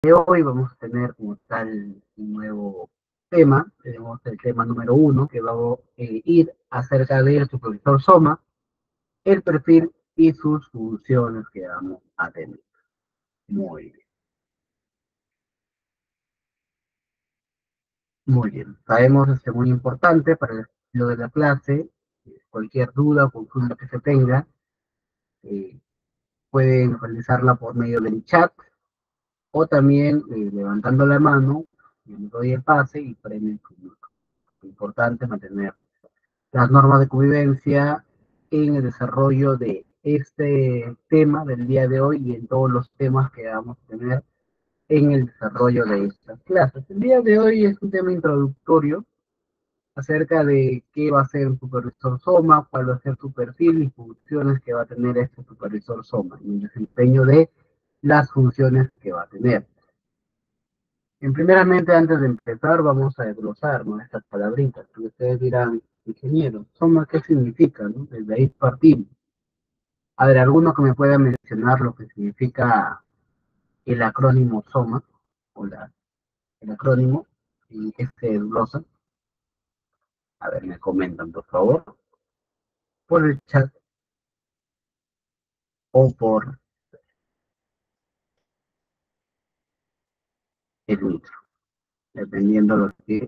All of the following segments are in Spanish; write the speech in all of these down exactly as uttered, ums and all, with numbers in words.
de hoy vamos a tener como tal un nuevo tema. Tenemos el tema número uno, que va a eh, ir acerca del supervisor SOMA, el perfil y sus funciones que vamos a tener. Muy bien. Muy bien. Sabemos que es muy importante para el estilo de la clase. eh, Cualquier duda o consulta que se tenga, eh, pueden realizarla por medio del chat o también eh, levantando la mano, yo le doy el pase y prenden su micro. Importante mantener las normas de convivencia en el desarrollo de este tema del día de hoy y en todos los temas que vamos a tener en el desarrollo de estas clases. El día de hoy es un tema introductorio acerca de qué va a ser un supervisor SOMA, cuál va a ser su perfil y funciones que va a tener este supervisor SOMA y el desempeño de las funciones que va a tener. En primeramente, antes de empezar, vamos a desglosar, ¿no?, estas palabritas, que ustedes dirán, ingeniero, ¿SOMA qué significa? ¿No? Desde ahí partimos. A ver, alguno que me pueda mencionar lo que significa el acrónimo SOMA, o la, el acrónimo, y este desglosa. A ver, me comentan, por favor, por el chat o por el micro, dependiendo de lo que...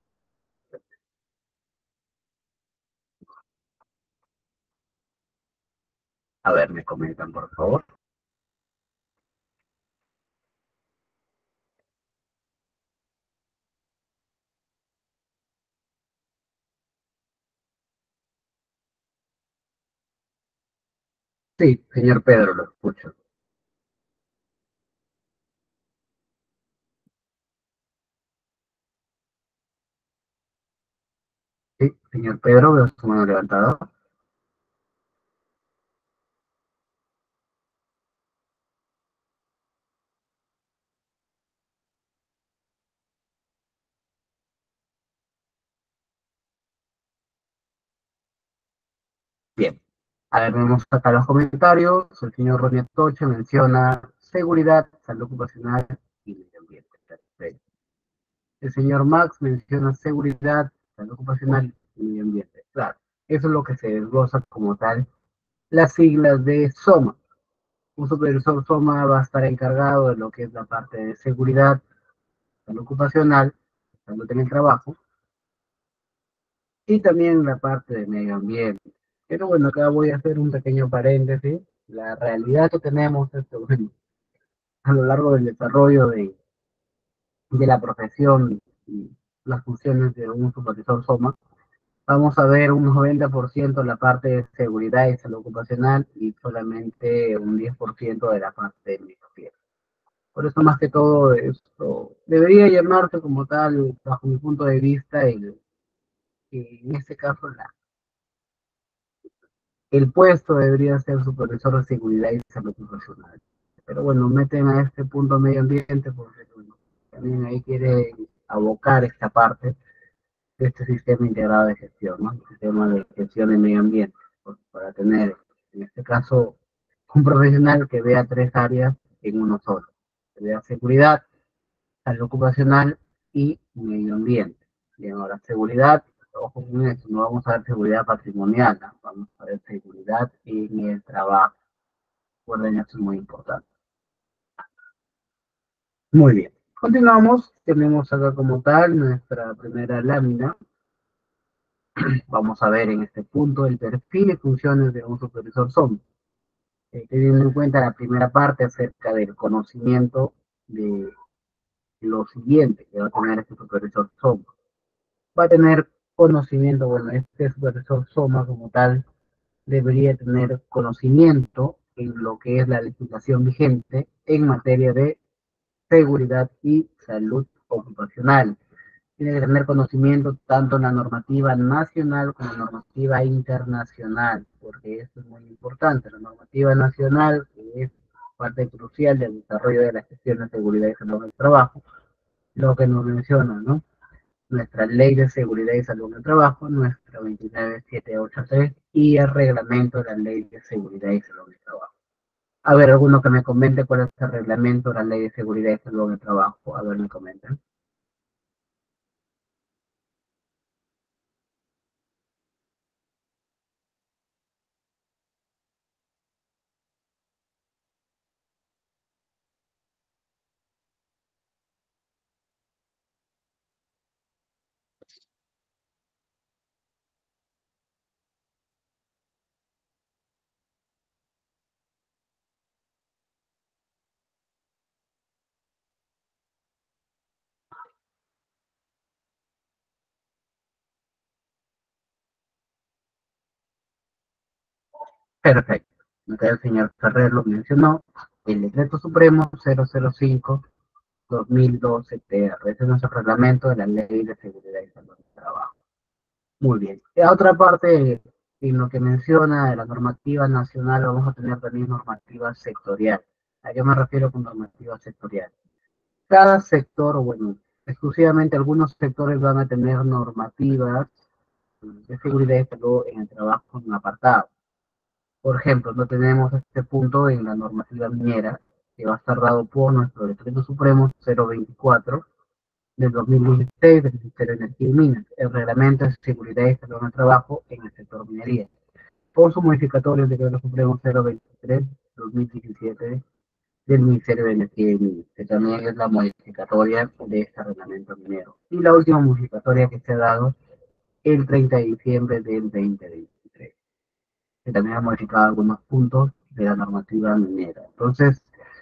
A ver, me comentan, por favor. Sí, señor Pedro, lo escucho. Sí, señor Pedro, veo su mano levantada. Bien. A ver, vemos acá los comentarios. El señor Ronnie Atoche menciona seguridad, salud ocupacional y medio ambiente. Perfecto. El señor Max menciona seguridad, salud ocupacional y medio ambiente. Claro, eso es lo que se desglosa como tal las siglas de SOMA. Un supervisor SOMA va a estar encargado de lo que es la parte de seguridad, salud ocupacional, salud en el trabajo, y también la parte de medio ambiente. Pero bueno, acá voy a hacer un pequeño paréntesis. La realidad que tenemos es que, bueno, a lo largo del desarrollo de, de la profesión y las funciones de un supervisor SOMA, vamos a ver un noventa por ciento de la parte de seguridad y salud ocupacional y solamente un diez por ciento de la parte de medio ambiente. Por eso, más que todo, esto debería llamarse como tal, bajo mi punto de vista, el, en este caso, la, el puesto debería ser supervisor de seguridad y salud ocupacional. Pero bueno, meten a este punto medio ambiente porque bueno, también ahí quiere abocar esta parte de este sistema integrado de gestión, ¿no? El sistema de gestión de medio ambiente, pues, para tener, en este caso, un profesional que vea tres áreas en uno solo. Que vea seguridad, salud ocupacional y medio ambiente. Bien, ahora seguridad, ojo con esto, no vamos a ver seguridad patrimonial, ¿no? Vamos a ver seguridad en el trabajo. Recuerden, esto es muy importante. Muy bien. Continuamos. Tenemos acá como tal nuestra primera lámina. Vamos a ver en este punto el perfil y funciones de un supervisor SOM. Eh, teniendo en cuenta la primera parte acerca del conocimiento de lo siguiente que va a tener este supervisor SOM. Va a tener conocimiento, bueno, este supervisor SOMA como tal debería tener conocimiento en lo que es la legislación vigente en materia de seguridad y salud ocupacional. Tiene que tener conocimiento tanto en la normativa nacional como en la normativa internacional, porque esto es muy importante. La normativa nacional, que es parte crucial del desarrollo de la gestión de seguridad y salud en el trabajo, lo que nos menciona, ¿no? Nuestra ley de seguridad y salud en el trabajo, nuestra veintinueve mil setecientos ochenta y tres y el reglamento de la ley de seguridad y salud en el trabajo. A ver, alguno que me comente cuál es el reglamento de la Ley de Seguridad y Salud en el Trabajo. A ver, me comentan. Perfecto. Acá el señor Ferrer lo mencionó. El Decreto Supremo cero cero cinco dos mil doce T R. Ese es nuestro reglamento de la Ley de Seguridad y Salud del Trabajo. Muy bien. Y a otra parte, en lo que menciona de la normativa nacional, vamos a tener también normativa sectorial. ¿A qué me refiero con normativa sectorial? Cada sector, bueno, exclusivamente algunos sectores van a tener normativas de seguridad y salud en el trabajo en apartado. Por ejemplo, no tenemos este punto en la normativa minera, que va a estar dado por nuestro Decreto Supremo cero veinticuatro del dos mil dieciséis del Ministerio de Energía y Minas, el Reglamento de Seguridad y Salud en el Trabajo en el sector minería, por su modificatorio del Decreto Supremo cero veintitrés del dos mil diecisiete del Ministerio de Energía y Minas, que también es la modificatoria de este reglamento minero. Y la última modificatoria que se ha dado el treinta de diciembre del dos mil veintitrés, que también ha modificado algunos puntos de la normativa minera. Entonces,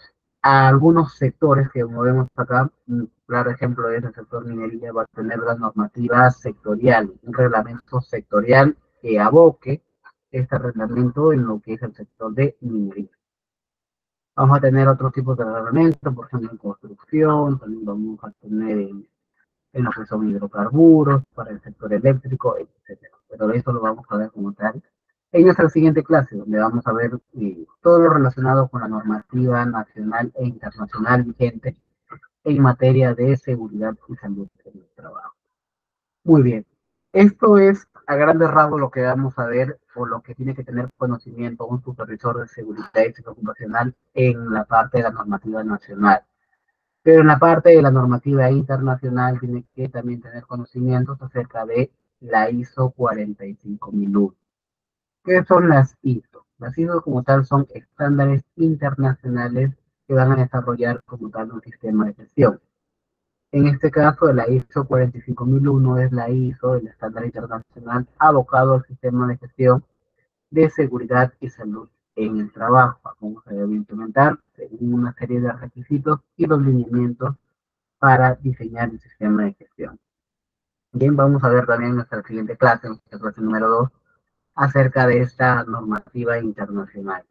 a algunos sectores que movemos acá, un claro ejemplo es el sector minería, va a tener la normativa sectorial, un reglamento sectorial que aboque este reglamento en lo que es el sector de minería. Vamos a tener otros tipos de reglamentos, por ejemplo, en construcción, también vamos a tener en, en lo que son hidrocarburos, para el sector eléctrico, etcétera. Pero eso lo vamos a ver como tal en nuestra siguiente clase, donde vamos a ver eh, todo lo relacionado con la normativa nacional e internacional vigente en materia de seguridad y salud en el trabajo. Muy bien. Esto es a grandes rasgos lo que vamos a ver o lo que tiene que tener conocimiento un supervisor de seguridad y salud ocupacional en la parte de la normativa nacional. Pero en la parte de la normativa internacional tiene que también tener conocimientos acerca de la ISO cuarenta y cinco mil uno. ¿Qué son las ISO? Las ISO como tal son estándares internacionales que van a desarrollar como tal un sistema de gestión. En este caso, la ISO cuarenta y cinco mil uno es la ISO, el estándar internacional abocado al sistema de gestión de seguridad y salud en el trabajo. Cómo se debe implementar según una serie de requisitos y los lineamientos para diseñar el sistema de gestión. Bien, vamos a ver también en nuestra siguiente clase, en nuestra clase número dos, acerca de esta normativa internacional,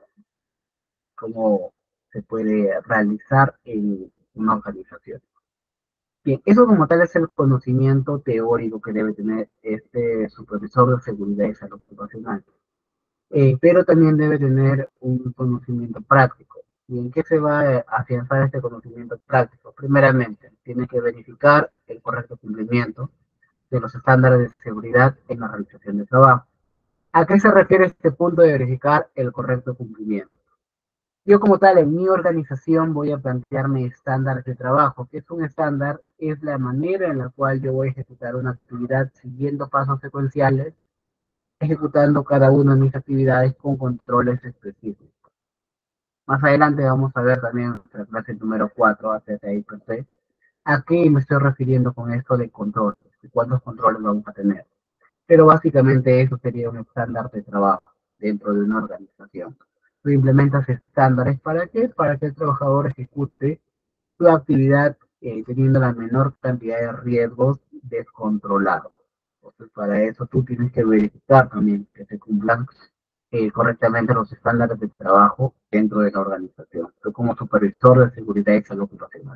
cómo se puede realizar en una organización. Bien, eso como tal es el conocimiento teórico que debe tener este supervisor de seguridad y salud ocupacional. Eh, pero también debe tener un conocimiento práctico. ¿Y en qué se va a afianzar este conocimiento práctico? Primeramente, tiene que verificar el correcto cumplimiento de los estándares de seguridad en la realización de trabajo. ¿A qué se refiere este punto de verificar el correcto cumplimiento? Yo como tal, en mi organización voy a plantearme estándares de trabajo. ¿Qué es un estándar? Es la manera en la cual yo voy a ejecutar una actividad siguiendo pasos secuenciales, ejecutando cada una de mis actividades con controles específicos. Más adelante vamos a ver también en nuestra clase número cuatro acerca de I P C, a qué me estoy refiriendo con esto de controles y cuántos controles vamos a tener. Pero básicamente eso sería un estándar de trabajo dentro de una organización. Tú implementas estándares para qué? Para que el trabajador ejecute su actividad eh, teniendo la menor cantidad de riesgos descontrolados. Entonces, para eso tú tienes que verificar también que se cumplan eh, correctamente los estándares de trabajo dentro de la organización. Tú como supervisor de seguridad y salud ocupacional.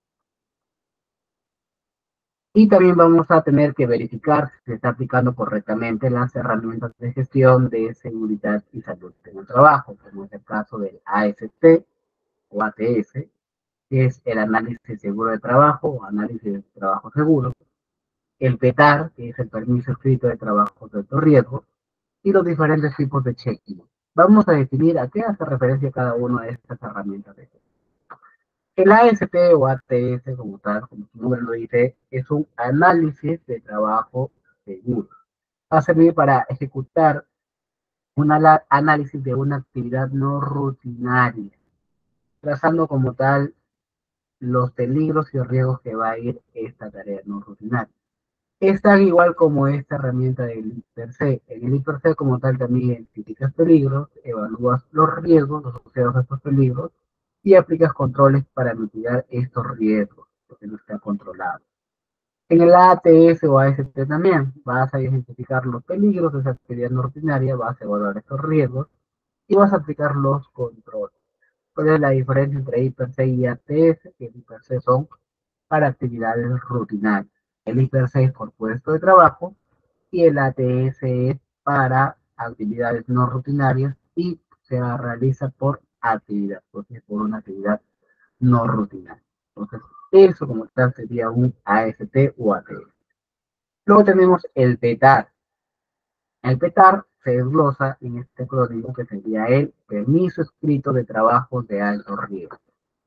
Y también vamos a tener que verificar si se está aplicando correctamente las herramientas de gestión de seguridad y salud en el trabajo, como es el caso del A S T o A T S, que es el análisis seguro de trabajo o análisis de trabajo seguro, el P E T A R, que es el permiso escrito de trabajo de alto riesgo, y los diferentes tipos de checking. Vamos a definir a qué hace referencia cada una de estas herramientas. El A S T o A T S, como tal, como su nombre lo dice, es un análisis de trabajo seguro. Va a servir para ejecutar un análisis de una actividad no rutinaria, trazando como tal los peligros y riesgos que va a ir esta tarea no rutinaria. Es tan igual como esta herramienta del I P R C. En el I P R C como tal también identificas peligros, evalúas los riesgos asociados a estos peligros y aplicas controles para mitigar estos riesgos, porque no está controlado. En el A T S o A S T también vas a identificar los peligros de esa actividad no rutinaria, vas a evaluar estos riesgos y vas a aplicar los controles. ¿Cuál es la diferencia entre I P R C y A T S? Que el I P R C son para actividades rutinarias. El I P R C es por puesto de trabajo y el A T S es para actividades no rutinarias y se realiza por actividad, porque por una actividad no rutinaria. Entonces, eso como tal sería un A S T o A T S. Luego tenemos el P E T A R. El P E T A R se desglosa en este acrónimo que sería el permiso escrito de trabajos de alto riesgo.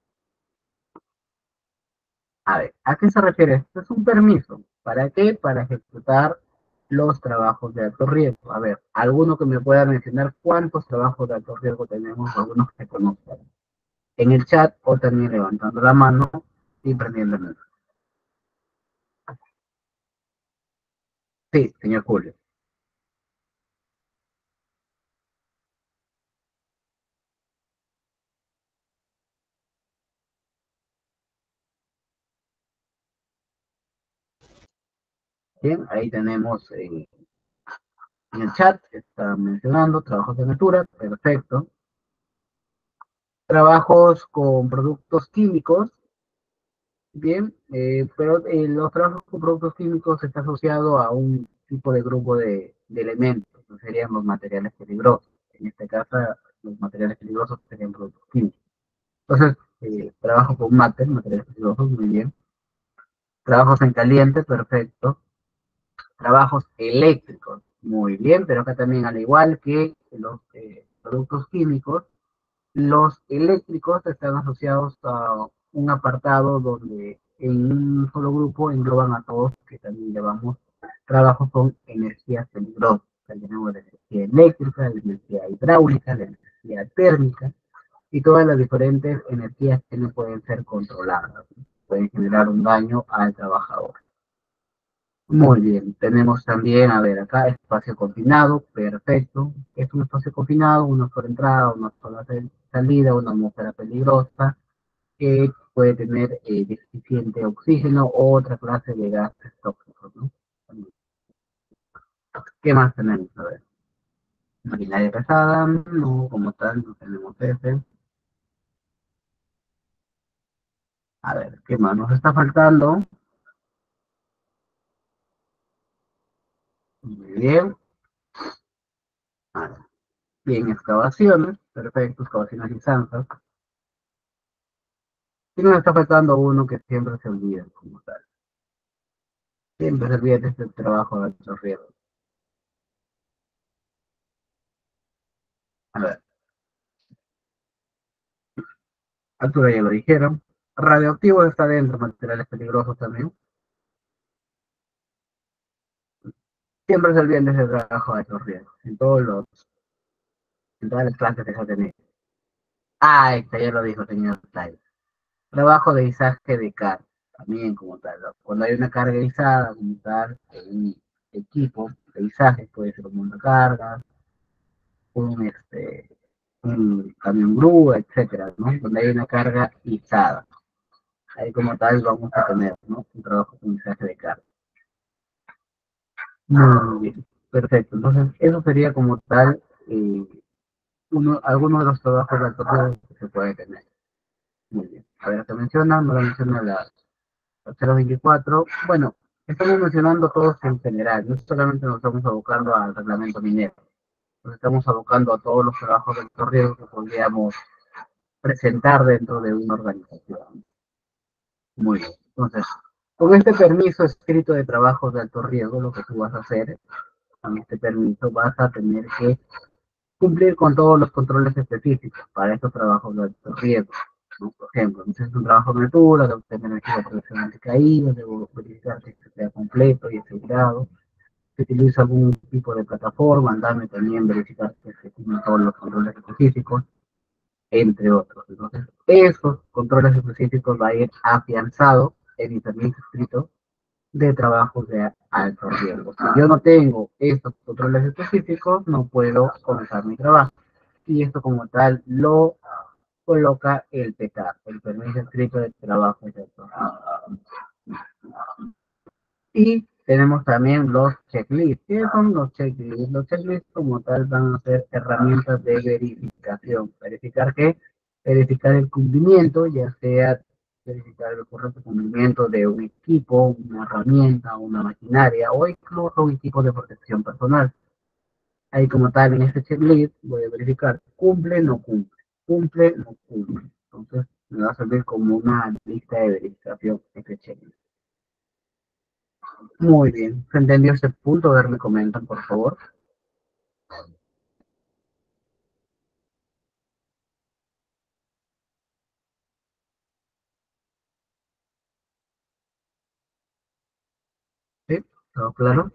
A ver, ¿a qué se refiere esto? Es un permiso. ¿Para qué? Para ejecutar los trabajos de alto riesgo. A ver, ¿alguno que me pueda mencionar cuántos trabajos de alto riesgo tenemos? Algunos que conozcan. En el chat o también levantando la mano y prendiendo el micro. Sí, señor Julio. Bien, ahí tenemos eh, en el chat, está mencionando trabajos de altura, perfecto. Trabajos con productos químicos, bien, eh, pero eh, los trabajos con productos químicos está asociado a un tipo de grupo de, de elementos, que serían los materiales peligrosos. En este caso, los materiales peligrosos serían productos químicos. Entonces, eh, trabajo con mater, materiales peligrosos, muy bien. Trabajos en caliente, perfecto. Trabajos eléctricos, muy bien, pero acá también, al igual que los eh, productos químicos, los eléctricos están asociados a un apartado donde en un solo grupo engloban a todos, que también llevamos trabajos con energías peligrosas. Tenemos la energía eléctrica, la energía hidráulica, la energía térmica y todas las diferentes energías que no pueden ser controladas. Pueden generar un daño al trabajador. Muy bien, tenemos también, a ver, acá espacio confinado, perfecto. Es un espacio confinado, una sola entrada, una sola salida, una atmósfera peligrosa, que puede tener eh, deficiente oxígeno o otra clase de gases tóxicos, ¿no? ¿Qué más tenemos? A ver, maquinaria pesada, no, como tal, no tenemos ese. A ver, ¿qué más nos está faltando? Muy bien. A ver, bien, excavaciones, perfecto, excavaciones y zanjas. Y nos está faltando uno que siempre se olvida como tal. Siempre se olvida de este trabajo de alto riesgo. A ver, altura ya lo dijeron. Radioactivos está dentro, materiales peligrosos también. Siempre se olvidan de ese trabajo de alto riesgo. En todos los, en todas las clases que se hacen. Ah, este ya lo dijo, señor Tyler. Trabajo de izaje de carga, también como tal, ¿no? Cuando hay una carga izada, como tal, un equipo de izaje, puede ser un montacargas, un, este, un camión grúa, etcétera, ¿no? Donde hay una carga izada. Ahí como tal vamos a tener, ¿no? Un trabajo con izaje de carga. Muy bien, perfecto. Entonces, eso sería como tal eh, uno, algunos de los trabajos de alto riesgo que se puede tener. Muy bien. A ver, ¿te menciona? No lo menciona la cero veinticuatro. Bueno, estamos mencionando todos en general, no solamente nos estamos abocando al reglamento minero, nos estamos abocando a todos los trabajos de alto riesgo que podríamos presentar dentro de una organización. Muy bien. Entonces, con este permiso escrito de trabajos de alto riesgo, lo que tú vas a hacer, con este permiso vas a tener que Cumplir con todos los controles específicos. Para estos trabajos de alto riesgo, ¿no? Por ejemplo, si es un trabajo de altura, debo tener equipo de protección anticaída, debo verificar que sea completo y asegurado. Si utilizo algún tipo de plataforma, andame también verificar que se cumplen todos los controles específicos, entre otros. Entonces, esos controles específicos va a ir afianzado en mi permiso escrito de trabajos de alto riesgo. Si yo no tengo estos controles específicos, no puedo comenzar mi trabajo. Y esto como tal lo coloca el P T A, el permiso escrito de trabajo de alto riesgo. Y tenemos también los checklists. ¿Qué son los checklists? Los checklists como tal van a ser herramientas de verificación. ¿Verificar qué? Verificar el cumplimiento, ya sea verificar el correcto cumplimiento de un equipo, una herramienta, una maquinaria o incluso un equipo de protección personal. Ahí como tal en este checklist voy a verificar cumple, no cumple, cumple, no cumple. Entonces me va a servir como una lista de verificación este checklist. Muy bien, ¿se entendió ese punto? A ver, me comentan, por favor. ¿Sí? ¿Todo claro?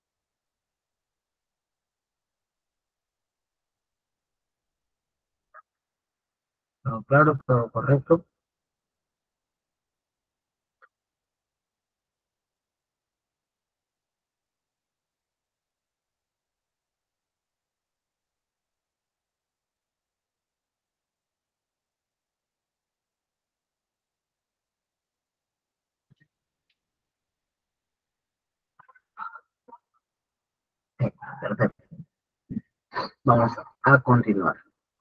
¿Todo claro? ¿Todo correcto? Sí, perfecto. Vamos a continuar.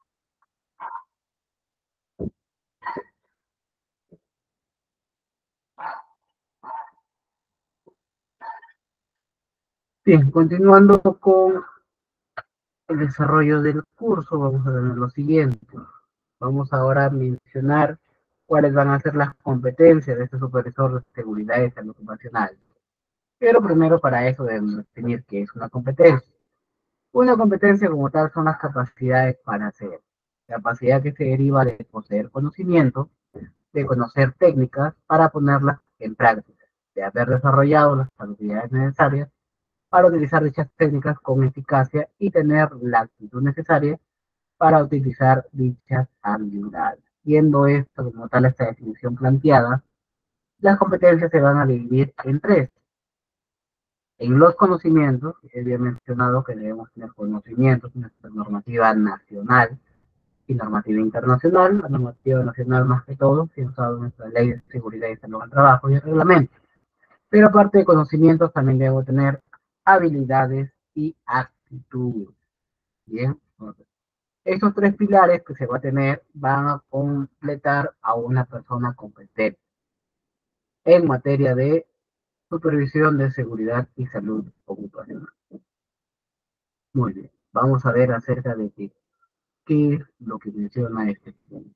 Bien, continuando con el desarrollo del curso, vamos a ver lo siguiente. Vamos ahora a mencionar cuáles van a ser las competencias de este supervisor de seguridad y salud ocupacional. Pero primero para eso debemos definir qué es una competencia. Una competencia como tal son las capacidades para hacer. Capacidad que se deriva de poseer conocimiento, de conocer técnicas para ponerlas en práctica, de haber desarrollado las habilidades necesarias para utilizar dichas técnicas con eficacia y tener la actitud necesaria para utilizar dichas habilidades. Viendo esto como tal, esta definición planteada, las competencias se van a dividir en tres. En los conocimientos, había mencionado que debemos tener conocimientos en nuestra normativa nacional y normativa internacional. La normativa nacional, más que todo, se ha usado en nuestra ley de seguridad y salud al trabajo y el reglamento. Pero aparte de conocimientos, también debo tener habilidades y actitudes. Bien, entonces, estos tres pilares que se va a tener van a completar a una persona competente en materia de supervisión de seguridad y salud ocupacional. Muy bien, vamos a ver acerca de qué, qué es lo que menciona este punto.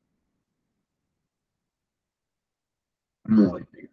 Muy bien.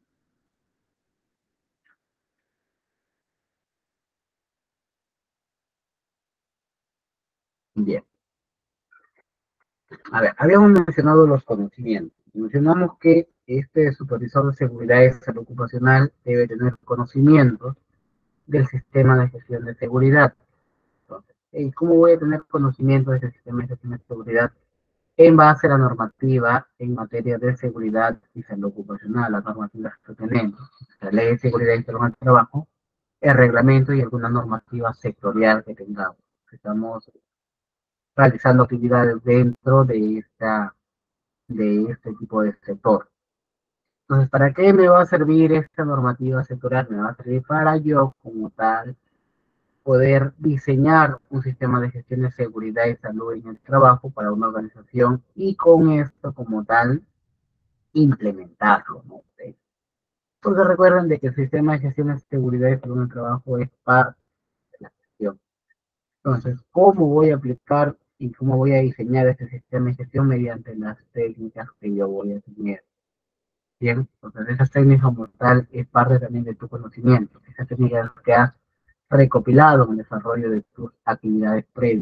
Bien. A ver, habíamos mencionado los conocimientos. Mencionamos que este supervisor de seguridad y salud ocupacional debe tener conocimientos del sistema de gestión de seguridad. Entonces, ¿y cómo voy a tener conocimiento de ese sistema de gestión de seguridad? En base a la normativa en materia de seguridad y salud ocupacional, las normativas que tenemos, la ley de seguridad y salud en el trabajo, el reglamento y alguna normativa sectorial que tengamos. Estamos realizando actividades dentro de, esta, de este tipo de sector. Entonces, ¿para qué me va a servir esta normativa sectorial? Me va a servir para yo, como tal, poder diseñar un sistema de gestión de seguridad y salud en el trabajo para una organización y con esto, como tal, implementarlo, ¿no? Porque recuerden de que el sistema de gestión de seguridad y salud en el trabajo es parte de la gestión. Entonces, ¿cómo voy a aplicar y cómo voy a diseñar este sistema de gestión mediante las técnicas que yo voy a tener? Bien, entonces esas técnicas como tal es parte también de tu conocimiento, esas técnicas que has recopilado en el desarrollo de tus actividades previas.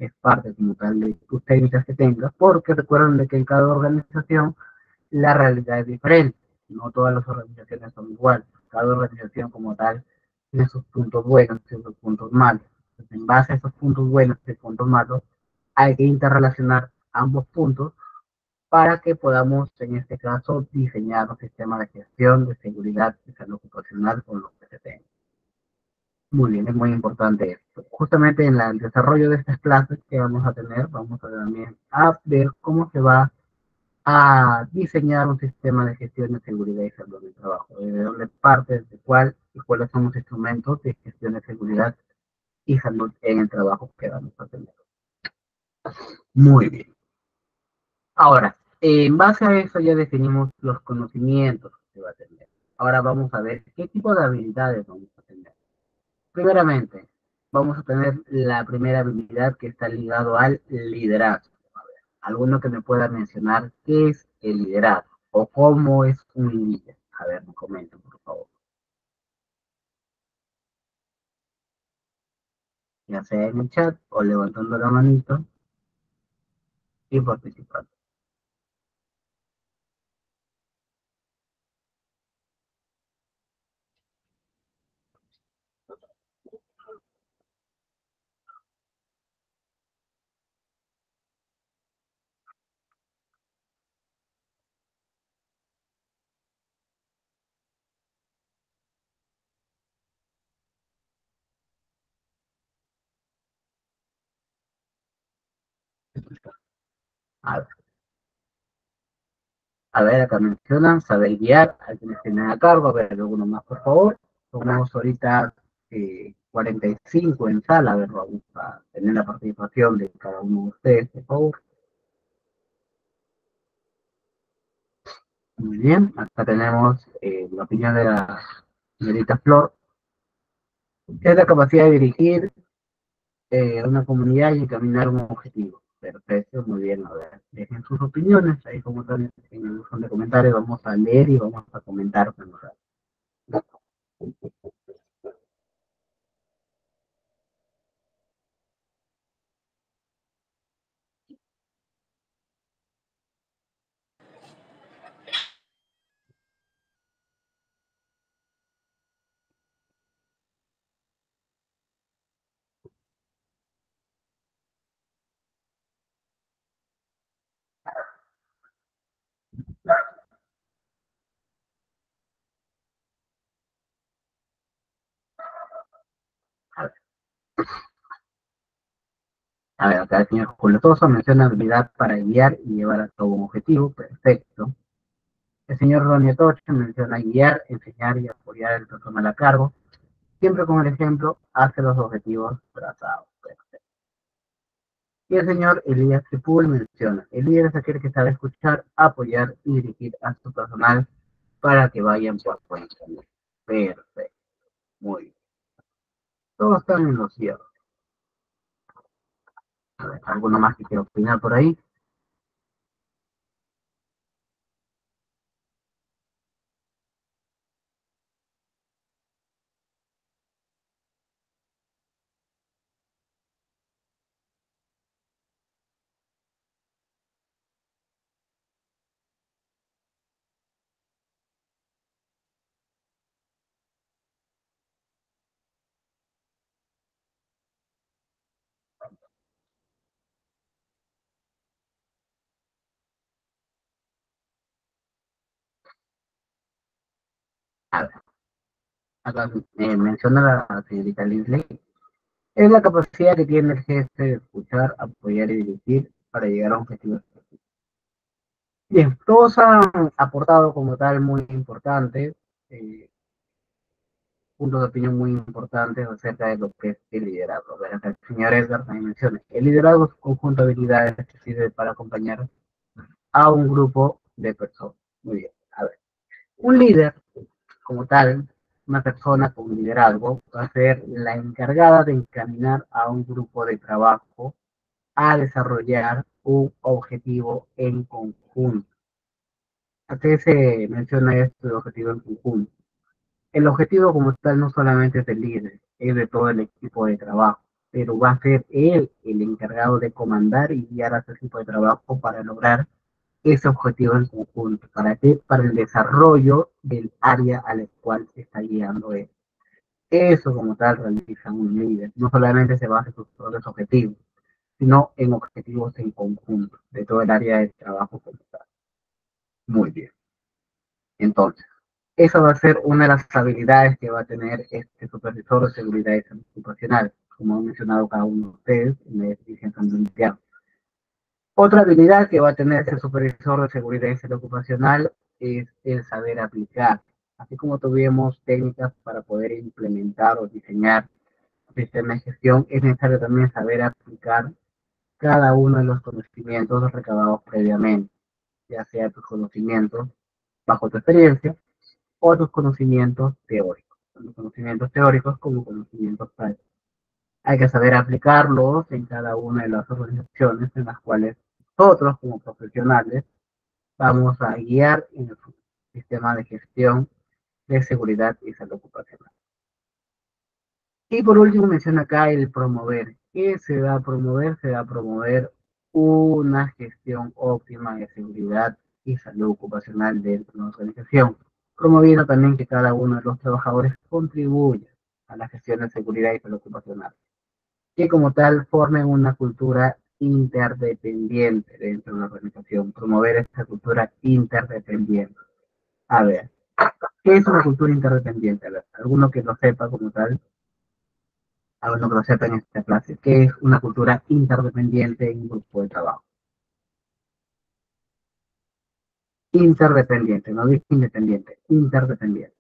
es parte como tal de tus técnicas que tengas, porque recuerden de que en cada organización la realidad es diferente. No todas las organizaciones son iguales. Cada organización como tal tiene sus puntos buenos y sus puntos malos. Entonces, en base a esos puntos buenos y puntos malos, hay que interrelacionar ambos puntos para que podamos, en este caso, diseñar un sistema de gestión de seguridad y salud ocupacional con lo que se tenga. Muy bien, es muy importante esto. Justamente en la, el desarrollo de estas clases que vamos a tener, vamos a también a ver cómo se va a diseñar un sistema de gestión de seguridad y salud en el trabajo, de dónde parte, de cuál y cuáles son los instrumentos de gestión de seguridad y salud en el trabajo que vamos a tener. Muy bien. Ahora, en base a eso ya definimos los conocimientos que va a tener. Ahora vamos a ver qué tipo de habilidades vamos a tener. Primeramente, vamos a tener la primera habilidad que está ligado al liderazgo. Alguno que me pueda mencionar qué es el liderazgo o cómo es un líder. A ver, me comenten, por favor. Ya sea en el chat o levantando la manito y participando. A ver, a ver, acá mencionan saber guiar a quienes tienen a cargo. A ver, alguno más, por favor. Somos ahorita eh, cuarenta y cinco en sala. A ver, vamos a tener la participación de cada uno de ustedes, por favor. Muy bien, acá tenemos eh, la opinión de la señorita Flor. Es la capacidad de dirigir eh, una comunidad y encaminar un objetivo. Perfecto, muy bien. A ver, dejen sus opiniones ahí como están en el buzón de comentarios. Vamos a leer y vamos a comentar. A ver, a ver, acá el señor Julio Sosa menciona habilidad para guiar y llevar a cabo un objetivo. Perfecto. El señor Ronnie Toche menciona guiar, enseñar y apoyar el personal a cargo. Siempre con el ejemplo, hace los objetivos trazados. Perfecto. Y el señor Elías Tripul menciona, el líder es aquel que sabe escuchar, apoyar y dirigir a su personal para que vayan por buen camino. Perfecto, muy bien. Todos están en los cierres. A ver, ¿alguno más que quiera opinar por ahí? A ver, acá eh, menciona la señorita Lindsay. Es la capacidad que tiene el jefe de escuchar, apoyar y dirigir para llegar a un objetivo. Bien, todos han aportado como tal muy importantes, eh, puntos de opinión muy importantes acerca de lo que es el liderazgo. Ver, acá el señor Edgar también menciona, el liderazgo es un conjunto de habilidades que sirve para acompañar a un grupo de personas. Muy bien, a ver, un líder como tal, una persona con liderazgo va a ser la encargada de encaminar a un grupo de trabajo a desarrollar un objetivo en conjunto. ¿A qué se menciona esto de objetivo en conjunto? El objetivo como tal no solamente es del líder, es de todo el equipo de trabajo. pero va a ser él el encargado de comandar y guiar a ese equipo de trabajo para lograr ese objetivo en conjunto. ¿Para qué? Para el desarrollo del área a la cual se está guiando él. Eso como tal realiza un líder. No solamente se basa en sus propios objetivos, sino en objetivos en conjunto de todo el área de trabajo como tal. Muy bien. Entonces, esa va a ser una de las habilidades que va a tener este supervisor de seguridad y salud ocupacional, como han mencionado cada uno de ustedes en la definición también. Otra habilidad que va a tener este supervisor de seguridad y salud ocupacional es el saber aplicar. Así como tuvimos técnicas para poder implementar o diseñar sistemas de gestión, es necesario también saber aplicar cada uno de los conocimientos recabados previamente, ya sea tus conocimientos bajo tu experiencia o tus conocimientos teóricos, tanto conocimientos teóricos como conocimientos prácticos. Hay que saber aplicarlos en cada una de las organizaciones en las cuales nosotros como profesionales vamos a guiar en el sistema de gestión de seguridad y salud ocupacional. Y por último menciona acá el promover. ¿Qué se va a promover? Se va a promover una gestión óptima de seguridad y salud ocupacional dentro de la organización, promoviendo también que cada uno de los trabajadores contribuya a la gestión de seguridad y salud ocupacional, que como tal formen una cultura interdependiente dentro de la organización, promover esta cultura interdependiente. A ver, ¿qué es una cultura interdependiente? A ver, alguno que lo sepa como tal, alguno que lo sepa en esta clase, ¿qué es una cultura interdependiente en un grupo de trabajo? Interdependiente, no dice independiente, interdependiente.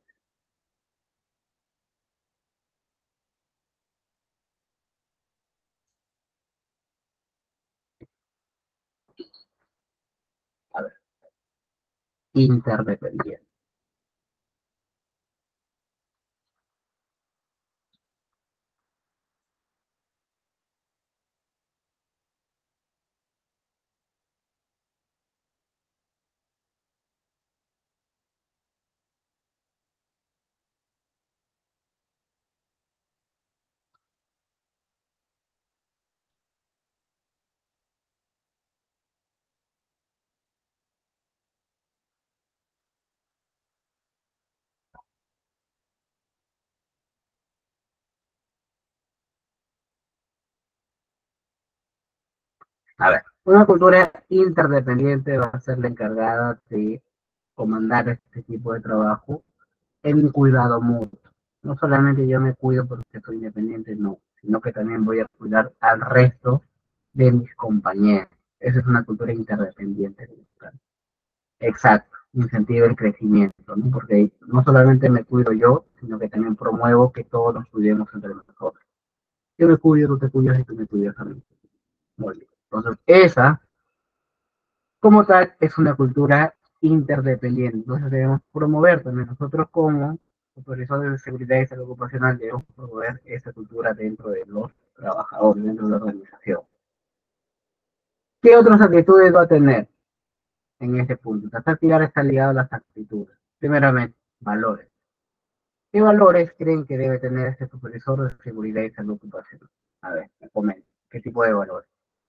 A ver, interdependiente. A ver, una cultura interdependiente va a ser la encargada de comandar este tipo de trabajo en un cuidado mutuo. No solamente yo me cuido porque soy independiente, no, sino que también voy a cuidar al resto de mis compañeros. Esa es una cultura interdependiente. Exacto, incentiva el crecimiento, ¿no? Porque no solamente me cuido yo, sino que también promuevo que todos nos cuidemos entre nosotros. Yo me cuido, tú te cuidas y tú me cuidas a mí. Muy bien. Entonces, esa, como tal, es una cultura interdependiente. Entonces, debemos promover también nosotros como supervisores de seguridad y salud ocupacional, debemos promover esa cultura dentro de los trabajadores, dentro de la organización. ¿Qué otras actitudes va a tener en este punto? Tratar de está ligado a las actitudes. Primeramente, valores. ¿Qué valores creen que debe tener este supervisor de seguridad y salud ocupacional? A ver, me comenten. ¿Qué tipo de valores?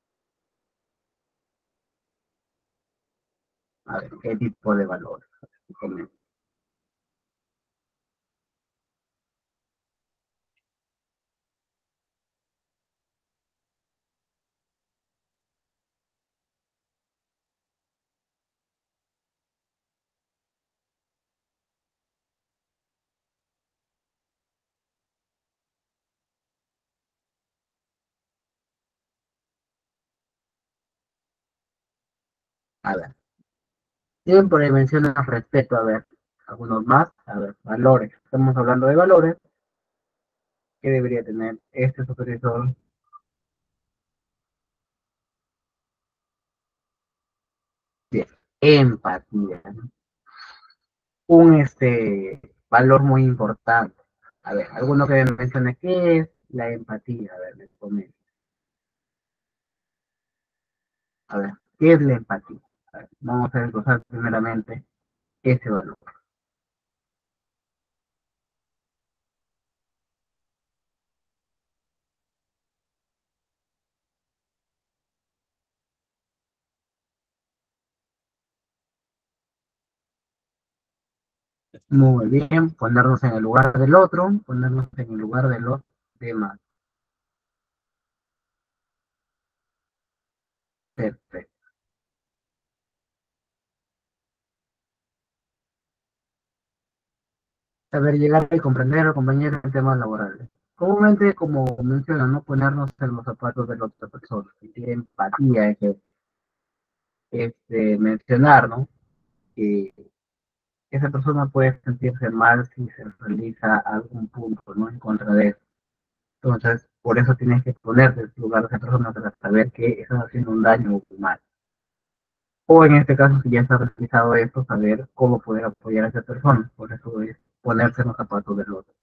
A ver, ¿qué tipo de valores? Me comenten. A ver, tienen por ahí mencionan respeto, a ver, algunos más, a ver, valores. Estamos hablando de valores que debería tener este supervisor. Bien, empatía, ¿no? Un este valor muy importante. A ver, alguno que me mencione qué es la empatía. A ver, les comento. A ver, ¿qué es la empatía? A ver, vamos a desglosar primeramente ese valor. Muy bien, ponernos en el lugar del otro, ponernos en el lugar de los demás. Perfecto. Saber llegar y comprender al compañero en temas laborales. Comúnmente, como mencionan, no ponernos en los zapatos de la otra persona, sentir empatía, es que, este, mencionar, ¿no? Que esa persona puede sentirse mal si se realiza algún punto, ¿no? En contra de eso. Entonces, por eso tienes que ponerte en el lugar de esa persona para saber que estás haciendo un daño o un mal. O en este caso, si ya está realizado esto, saber cómo poder apoyar a esa persona. Por eso es ponerse en los zapatos del otro.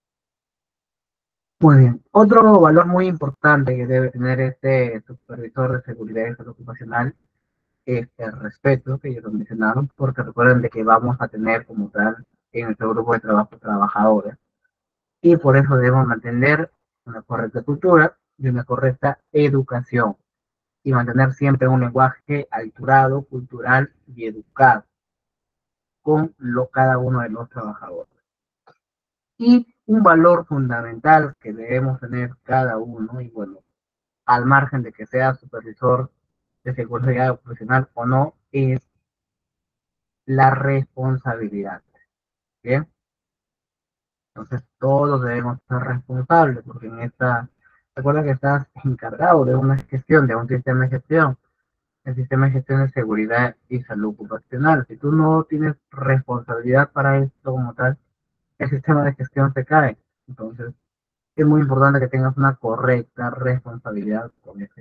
Muy bien. Otro valor muy importante que debe tener este supervisor de seguridad y salud ocupacional es el respeto, que ellos lo mencionaron, porque recuerden de que vamos a tener como tal en nuestro grupo de trabajo trabajadores. Y por eso debemos mantener una correcta cultura y una correcta educación. Y mantener siempre un lenguaje alturado, cultural y educado con lo, cada uno de los trabajadores. Y un valor fundamental que debemos tener cada uno, y bueno, al margen de que sea supervisor de seguridad profesional o no, es la responsabilidad. ¿Bien? Entonces todos debemos ser responsables, porque en esta, recuerda que estás encargado de una gestión, de un sistema de gestión, el sistema de gestión de seguridad y salud ocupacional. Si tú no tienes responsabilidad para esto como tal, el sistema de gestión se cae. Entonces, es muy importante que tengas una correcta responsabilidad con ese.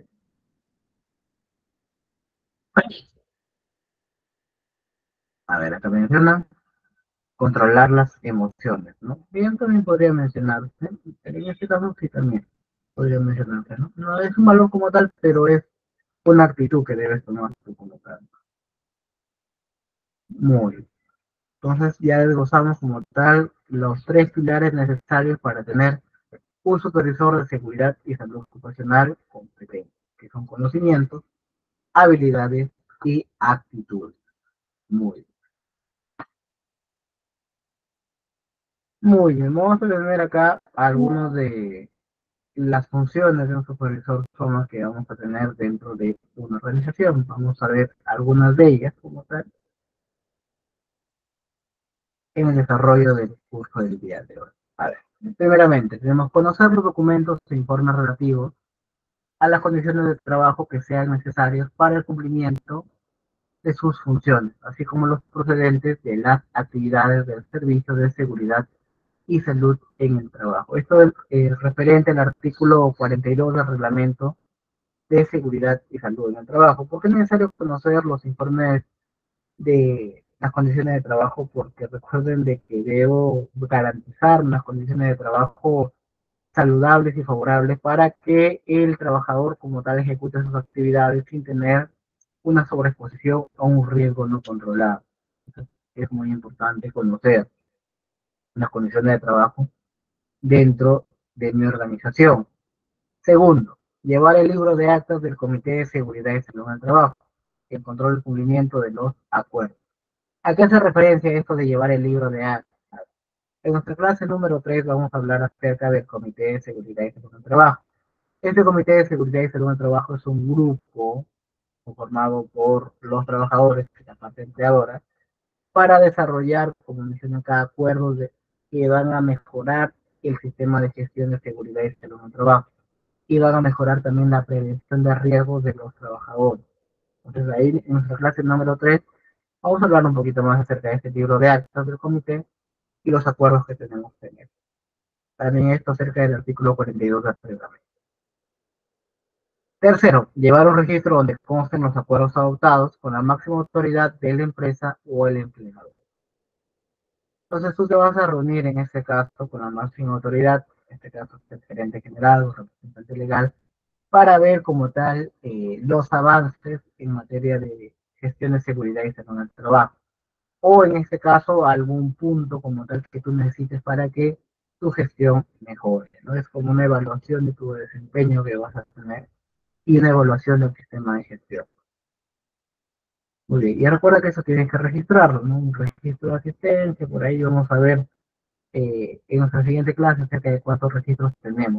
A ver, acá menciona controlar las emociones, ¿no? Bien, también podría mencionarse, pero en este caso sí también podría mencionarse, ¿no? No es un valor como tal, pero es una actitud que debes tomar tú como tal. Muy bien. Entonces ya desglosamos como tal los tres pilares necesarios para tener un supervisor de seguridad y salud ocupacional competente, que son conocimientos, habilidades y actitudes. Muy bien. Muy bien, vamos a tener acá algunos de las funciones de un supervisor son las que vamos a tener dentro de una organización. Vamos a ver algunas de ellas como tal en el desarrollo del curso del día de hoy. A ver, primeramente, tenemos conocer los documentos e informes relativos a las condiciones de trabajo que sean necesarios para el cumplimiento de sus funciones, así como los procedentes de las actividades del servicio de seguridad y salud en el trabajo. Esto es eh, referente al artículo cuarenta y dos del reglamento de seguridad y salud en el trabajo. ¿Por qué es necesario conocer los informes de las condiciones de trabajo? Porque recuerden de que debo garantizar unas condiciones de trabajo saludables y favorables para que el trabajador como tal ejecute sus actividades sin tener una sobreexposición o un riesgo no controlado. Entonces, es muy importante conocer las condiciones de trabajo dentro de mi organización. Segundo, llevar el libro de actas del Comité de Seguridad y Salud en el Trabajo, el control del cumplimiento de los acuerdos. ¿A qué hace referencia esto de llevar el libro de actas? En nuestra clase número tres vamos a hablar acerca del Comité de Seguridad y Salud en el Trabajo. Este Comité de Seguridad y Salud en el Trabajo es un grupo conformado por los trabajadores y la parte empleadora para desarrollar, como mencioné acá, acuerdos de, que van a mejorar el sistema de gestión de seguridad y salud en el trabajo y van a mejorar también la prevención de riesgos de los trabajadores. Entonces ahí en nuestra clase número tres vamos a hablar un poquito más acerca de este libro de actas del comité y los acuerdos que tenemos que tener. También esto acerca del artículo cuarenta y dos del reglamento. Tercero, llevar un registro donde consten los acuerdos adoptados con la máxima autoridad de la empresa o el empleador. Entonces tú te vas a reunir en este caso con la máxima autoridad, en este caso el gerente general o representante legal, para ver como tal eh, los avances en materia de gestión de seguridad y salud en el trabajo. O en este caso algún punto como tal que tú necesites para que tu gestión mejore, ¿no? Es como una evaluación de tu desempeño que vas a tener y una evaluación del sistema de gestión. Muy bien, y recuerda que eso tienes que registrarlo, ¿no? Un registro de asistencia, por ahí vamos a ver eh, en nuestra siguiente clase acerca de cuántos registros tenemos.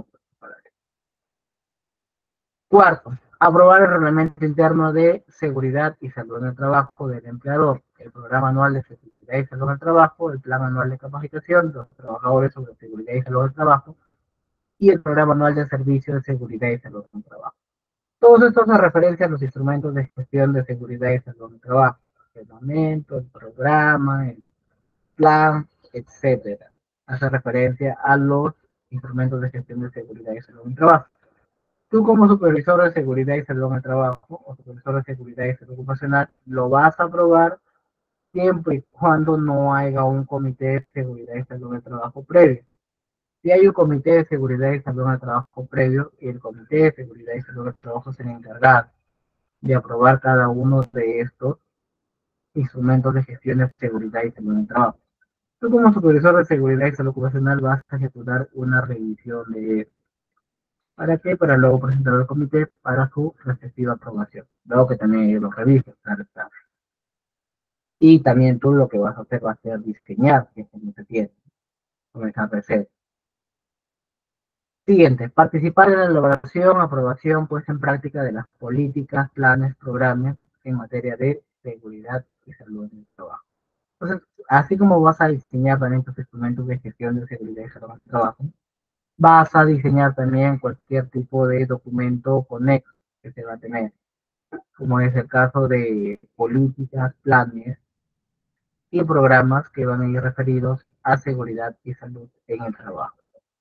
Cuarto, aprobar el reglamento interno de seguridad y salud en el trabajo del empleador, el programa anual de seguridad y salud en el trabajo, el plan anual de capacitación de los trabajadores sobre seguridad y salud en el trabajo y el programa anual de servicio de seguridad y salud en el trabajo. Todos estos hacen referencia a los instrumentos de gestión de seguridad y salud en el trabajo, el reglamento, el programa, el plan, etcétera. Hace referencia a los instrumentos de gestión de seguridad y salud en el trabajo. Tú como supervisor de seguridad y salud en el trabajo o supervisor de seguridad y salud ocupacional lo vas a aprobar siempre y cuando no haya un comité de seguridad y salud en el trabajo previo. Si hay un comité de seguridad y salud en el trabajo previo, el comité de seguridad y salud en el trabajo se encarga de aprobar cada uno de estos instrumentos de gestión de seguridad y salud en el trabajo. Tú como supervisor de seguridad y salud ocupacional vas a ejecutar una revisión de esto. ¿Para qué? Para luego presentar al comité para su respectiva aprobación. Luego que también ellos lo revisen, claro está. Y también tú lo que vas a hacer va a ser diseñar, que es como se tiene, comenzar a hacer. Siguiente, participar en la elaboración, aprobación, puesta en práctica de las políticas, planes, programas en materia de seguridad y salud en el trabajo. Entonces, así como vas a diseñar también tus instrumentos de gestión de seguridad y salud en el trabajo, vas a diseñar también cualquier tipo de documento conexo que se va a tener, como es el caso de políticas, planes y programas que van a ir referidos a seguridad y salud en el trabajo.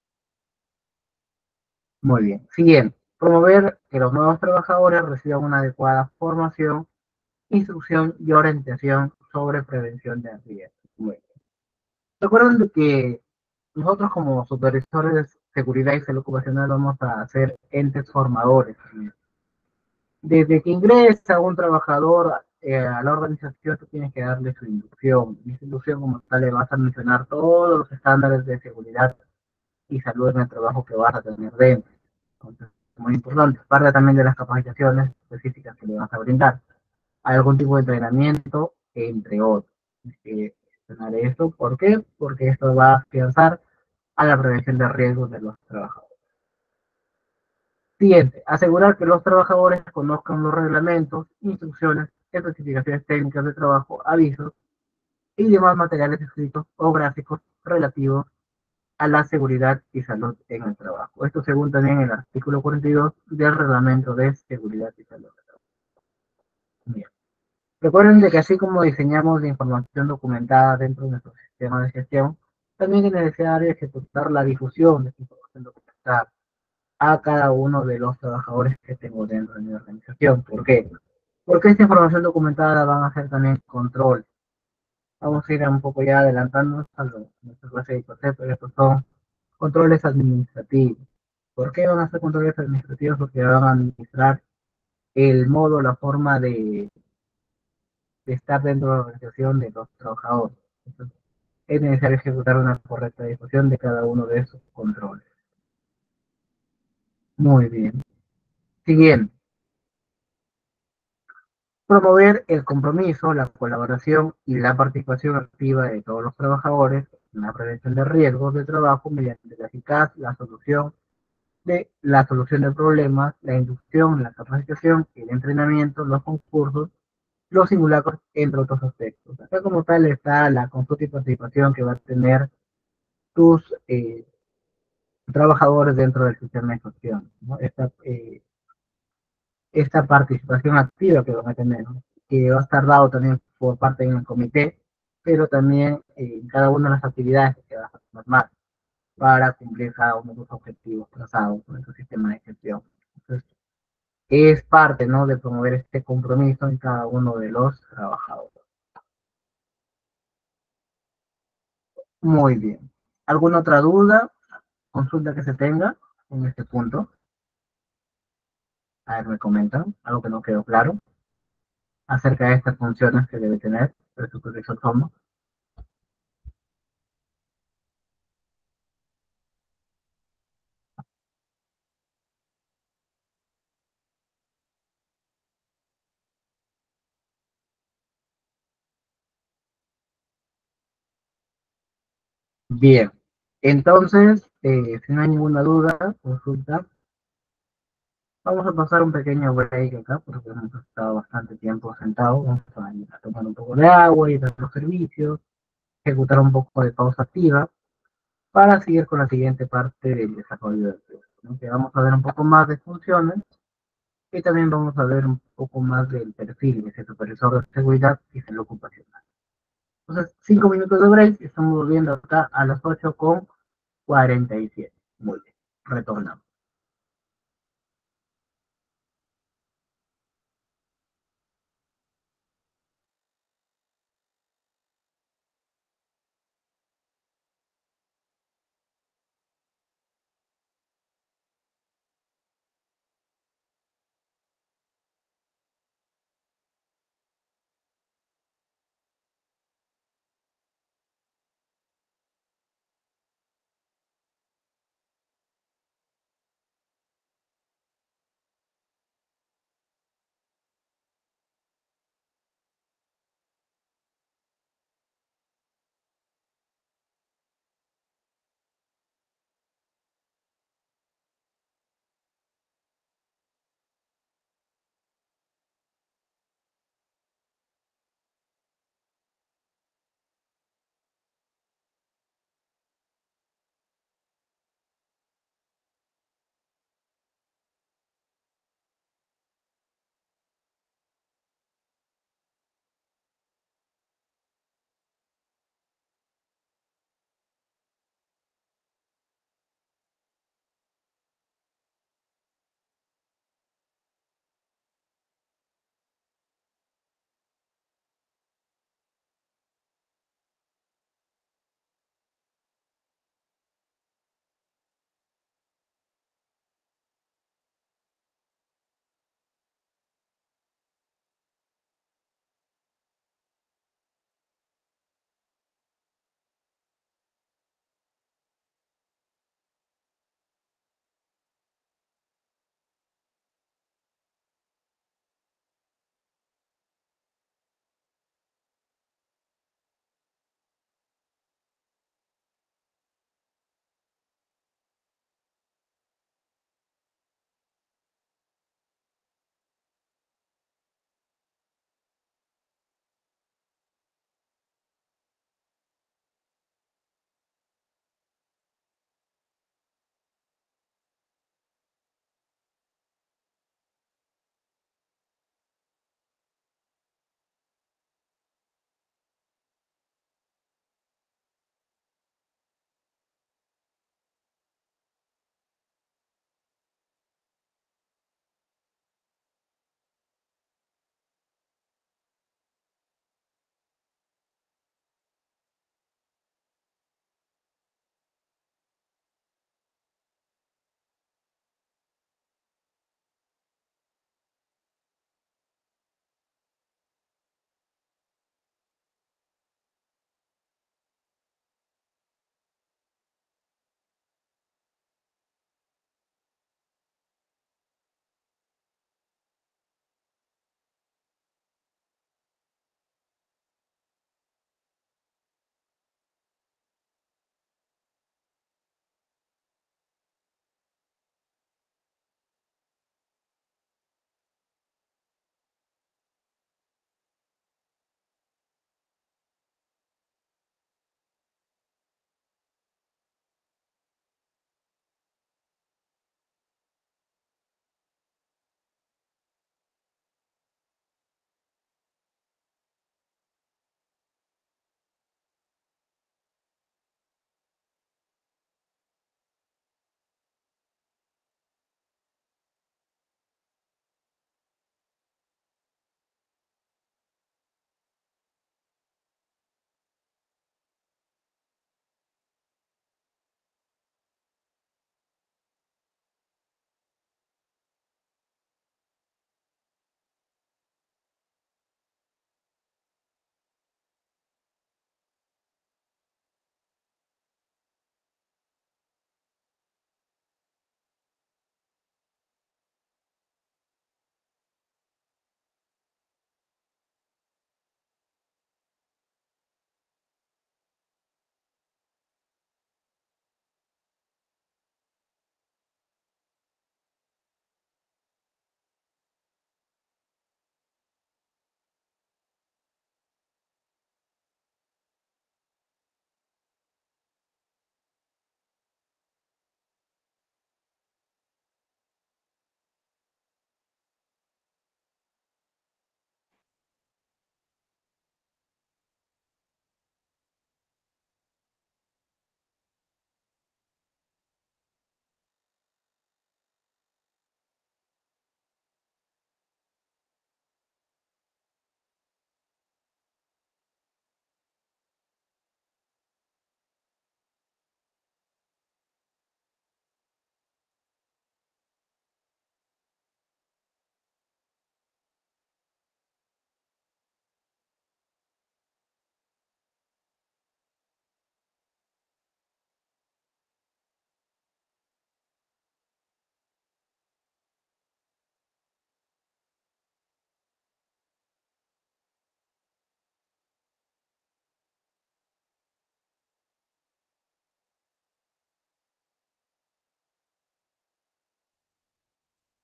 Muy bien. Siguiente, promover que los nuevos trabajadores reciban una adecuada formación, instrucción y orientación sobre prevención de riesgos. Muy bien. Recuerden que nosotros como supervisores de seguridad y salud ocupacional vamos a ser entes formadores. Desde que ingresa un trabajador eh, a la organización, tú tienes que darle su inducción. Y esa inducción como tal le vas a mencionar todos los estándares de seguridad y salud en el trabajo que vas a tener dentro. Entonces, muy importante. Parte también de las capacitaciones específicas que le vas a brindar. Hay algún tipo de entrenamiento, entre otros. Tienes que mencionar esto. ¿Por qué? Porque esto va a afianzar a la prevención de riesgos de los trabajadores. Siguiente, asegurar que los trabajadores conozcan los reglamentos, instrucciones, especificaciones técnicas de trabajo, avisos y demás materiales escritos o gráficos relativos a la seguridad y salud en el trabajo. Esto según también el artículo cuarenta y dos del reglamento de seguridad y salud. Bien. Recuerden de que así como diseñamos la información documentada dentro de nuestro sistema de gestión, también es necesario ejecutar la difusión de esta información documentada a cada uno de los trabajadores que tengo dentro de mi organización. ¿Por qué? Porque esta información documentada van a hacer también control. Vamos a ir un poco ya adelantándonos a lo, nuestra clase de conceptos. Estos son controles administrativos. ¿Por qué van a ser controles administrativos? Porque van a administrar el modo, la forma de, de estar dentro de la organización de los trabajadores. Entonces, es necesario ejecutar una correcta difusión de cada uno de esos controles. Muy bien. Siguiente. Promover el compromiso, la colaboración y la participación activa de todos los trabajadores en la prevención de riesgos de trabajo mediante la eficaz la solución de la solución de problemas, la inducción, la capacitación, el entrenamiento, los concursos, los simulacros, entre otros aspectos. Acá como tal está la consulta y participación que va a tener tus eh, trabajadores dentro del sistema de gestión, ¿no? Esta, eh, esta participación activa que van a tener, ¿no? Que va a estar dado también por parte del comité, pero también eh, en cada una de las actividades que vas a formar para cumplir cada uno de los objetivos trazados por el sistema de gestión. Entonces, es parte, ¿no?, de promover este compromiso en cada uno de los trabajadores. Muy bien. ¿Alguna otra duda, consulta que se tenga en este punto? A ver, me comentan algo que no quedó claro acerca de estas funciones que debe tener el supervisor Tomo. Bien, entonces, eh, si no hay ninguna duda, consulta, vamos a pasar un pequeño break acá, porque hemos estado bastante tiempo sentados, vamos a ir a tomar un poco de agua y dar los servicios, ejecutar un poco de pausa activa, para seguir con la siguiente parte del desarrollo del proyecto, ¿no? Que vamos a ver un poco más de funciones y también vamos a ver un poco más del perfil de ese supervisor de seguridad y salud ocupacional. Entonces, cinco minutos de break, estamos volviendo acá a las ocho con cuarenta y siete. Muy bien, retornamos.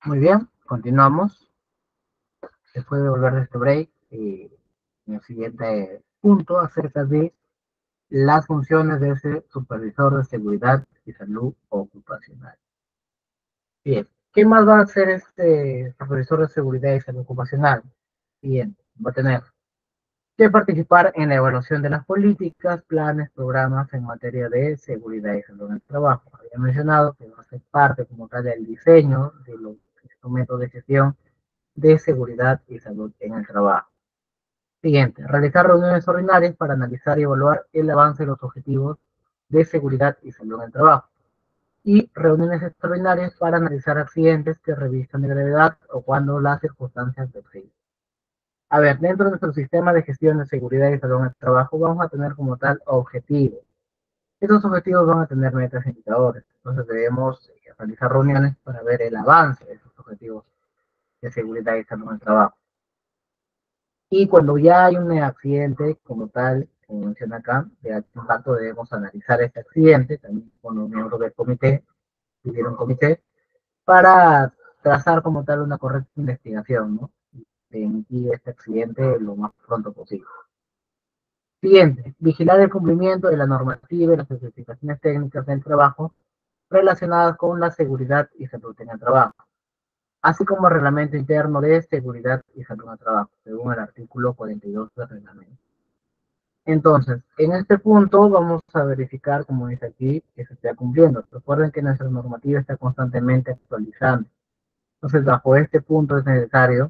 Muy bien, continuamos. Después de volver de este break, eh, en el siguiente punto acerca de las funciones de ese supervisor de seguridad y salud ocupacional. Bien, ¿qué más va a hacer este supervisor de seguridad y salud ocupacional? Bien, va a tener que participar en la evaluación de las políticas, planes, programas en materia de seguridad y salud en el trabajo. Había mencionado que va a ser parte como tal del diseño de los instrumentos de gestión de seguridad y salud en el trabajo. Siguiente, realizar reuniones ordinarias para analizar y evaluar el avance de los objetivos de seguridad y salud en el trabajo. Y reuniones extraordinarias para analizar accidentes que revistan de gravedad o cuando las circunstancias lo exigen. A ver, dentro de nuestro sistema de gestión de seguridad y salud en el trabajo vamos a tener como tal objetivos. Estos objetivos van a tener metas e indicadores. Entonces debemos eh, realizar reuniones para ver el avance de esos objetivos de seguridad y salud en el trabajo. Y cuando ya hay un accidente como tal, como menciona acá, de alto impacto, debemos analizar este accidente, también con los miembros del comité, pidieron un comité, para trazar como tal una correcta investigación, ¿no? De emitir este accidente lo más pronto posible. Siguiente, vigilar el cumplimiento de la normativa y las especificaciones técnicas del trabajo relacionadas con la seguridad y salud en el trabajo, así como el reglamento interno de seguridad y salud en el trabajo, según el artículo cuarenta y dos del reglamento. Entonces, en este punto vamos a verificar, como dice aquí, que se esté cumpliendo. Recuerden que nuestra normativa está constantemente actualizando. Entonces, bajo este punto es necesario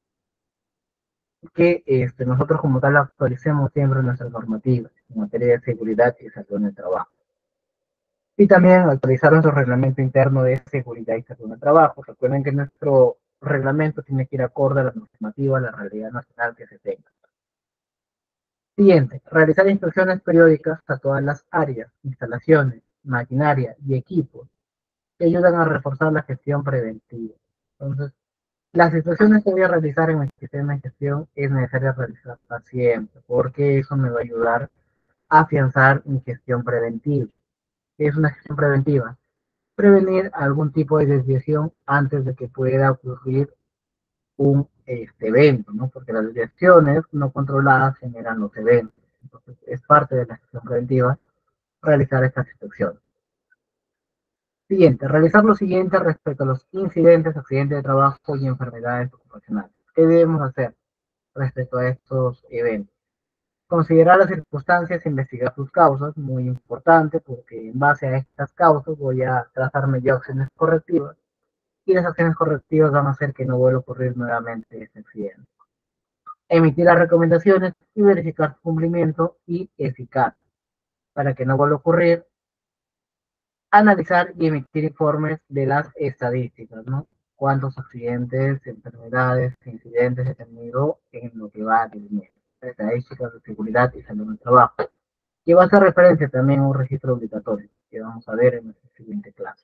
que este, nosotros como tal actualicemos siempre nuestra normativa en materia de seguridad y salud en el trabajo. Y también actualizar nuestro reglamento interno de seguridad y salud en el trabajo. Recuerden que nuestro reglamento tiene que ir acorde a la normativa, a la realidad nacional que se tenga. Siguiente, realizar inspecciones periódicas a todas las áreas, instalaciones, maquinaria y equipos que ayudan a reforzar la gestión preventiva. Entonces, las inspecciones que voy a realizar en mi sistema de gestión es necesario realizarlas siempre, porque eso me va a ayudar a afianzar mi gestión preventiva. ¿Qué es una gestión preventiva? Prevenir algún tipo de desviación antes de que pueda ocurrir un este, evento, ¿no? Porque las desviaciones no controladas generan los eventos. Entonces, es parte de la gestión preventiva realizar estas inspecciones. Siguiente, realizar lo siguiente respecto a los incidentes, accidentes de trabajo y enfermedades ocupacionales. ¿Qué debemos hacer respecto a estos eventos? Considerar las circunstancias e investigar sus causas, muy importante, porque en base a estas causas voy a trazarme yo acciones correctivas y las acciones correctivas van a hacer que no vuelva a ocurrir nuevamente este accidente. Emitir las recomendaciones y verificar su cumplimiento y eficacia para que no vuelva a ocurrir. Analizar y emitir informes de las estadísticas, ¿no? Cuántos accidentes, enfermedades, incidentes he tenido en lo que va del mes. Estadísticas de seguridad y salud en el trabajo. Que va a hacer referencia también a un registro obligatorio, que vamos a ver en nuestra siguiente clase.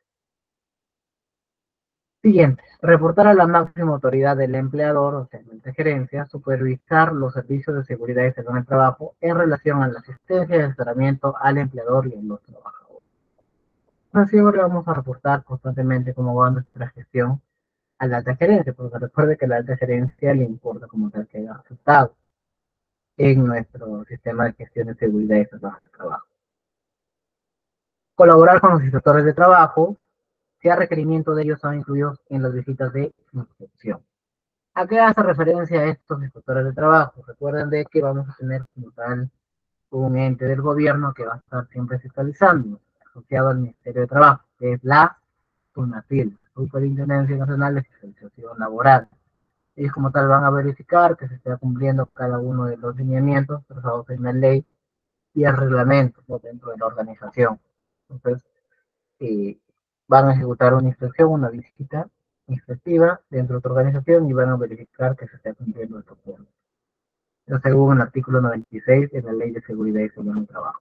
Siguiente, reportar a la máxima autoridad del empleador, o sea, la gerencia, supervisar los servicios de seguridad y salud en el trabajo en relación a la asistencia y asesoramiento al empleador y a los trabajadores. Así ahora vamos a reportar constantemente cómo va nuestra gestión a la alta gerencia, porque recuerde que a la alta gerencia le importa como tal que haya resultados en nuestro sistema de gestión de seguridad y salud en el trabajo. Colaborar con los inspectores de trabajo, si a requerimiento de ellos son incluidos en las visitas de inspección. ¿A qué hace referencia a estos inspectores de trabajo? Recuerden de que vamos a tener como tal un ente del gobierno que va a estar siempre fiscalizando, asociado al Ministerio de Trabajo, que es la SUNAFIL, Superintendencia Nacional de Fiscalización Laboral. Ellos como tal van a verificar que se esté cumpliendo cada uno de los lineamientos trazados en la ley y el reglamento, ¿no?, dentro de la organización. Entonces, eh, van a ejecutar una inspección, una visita inspectiva dentro de tu organización y van a verificar que se esté cumpliendo estos puntos. Eso según el artículo noventa y seis de la Ley de Seguridad y Salud en el Trabajo.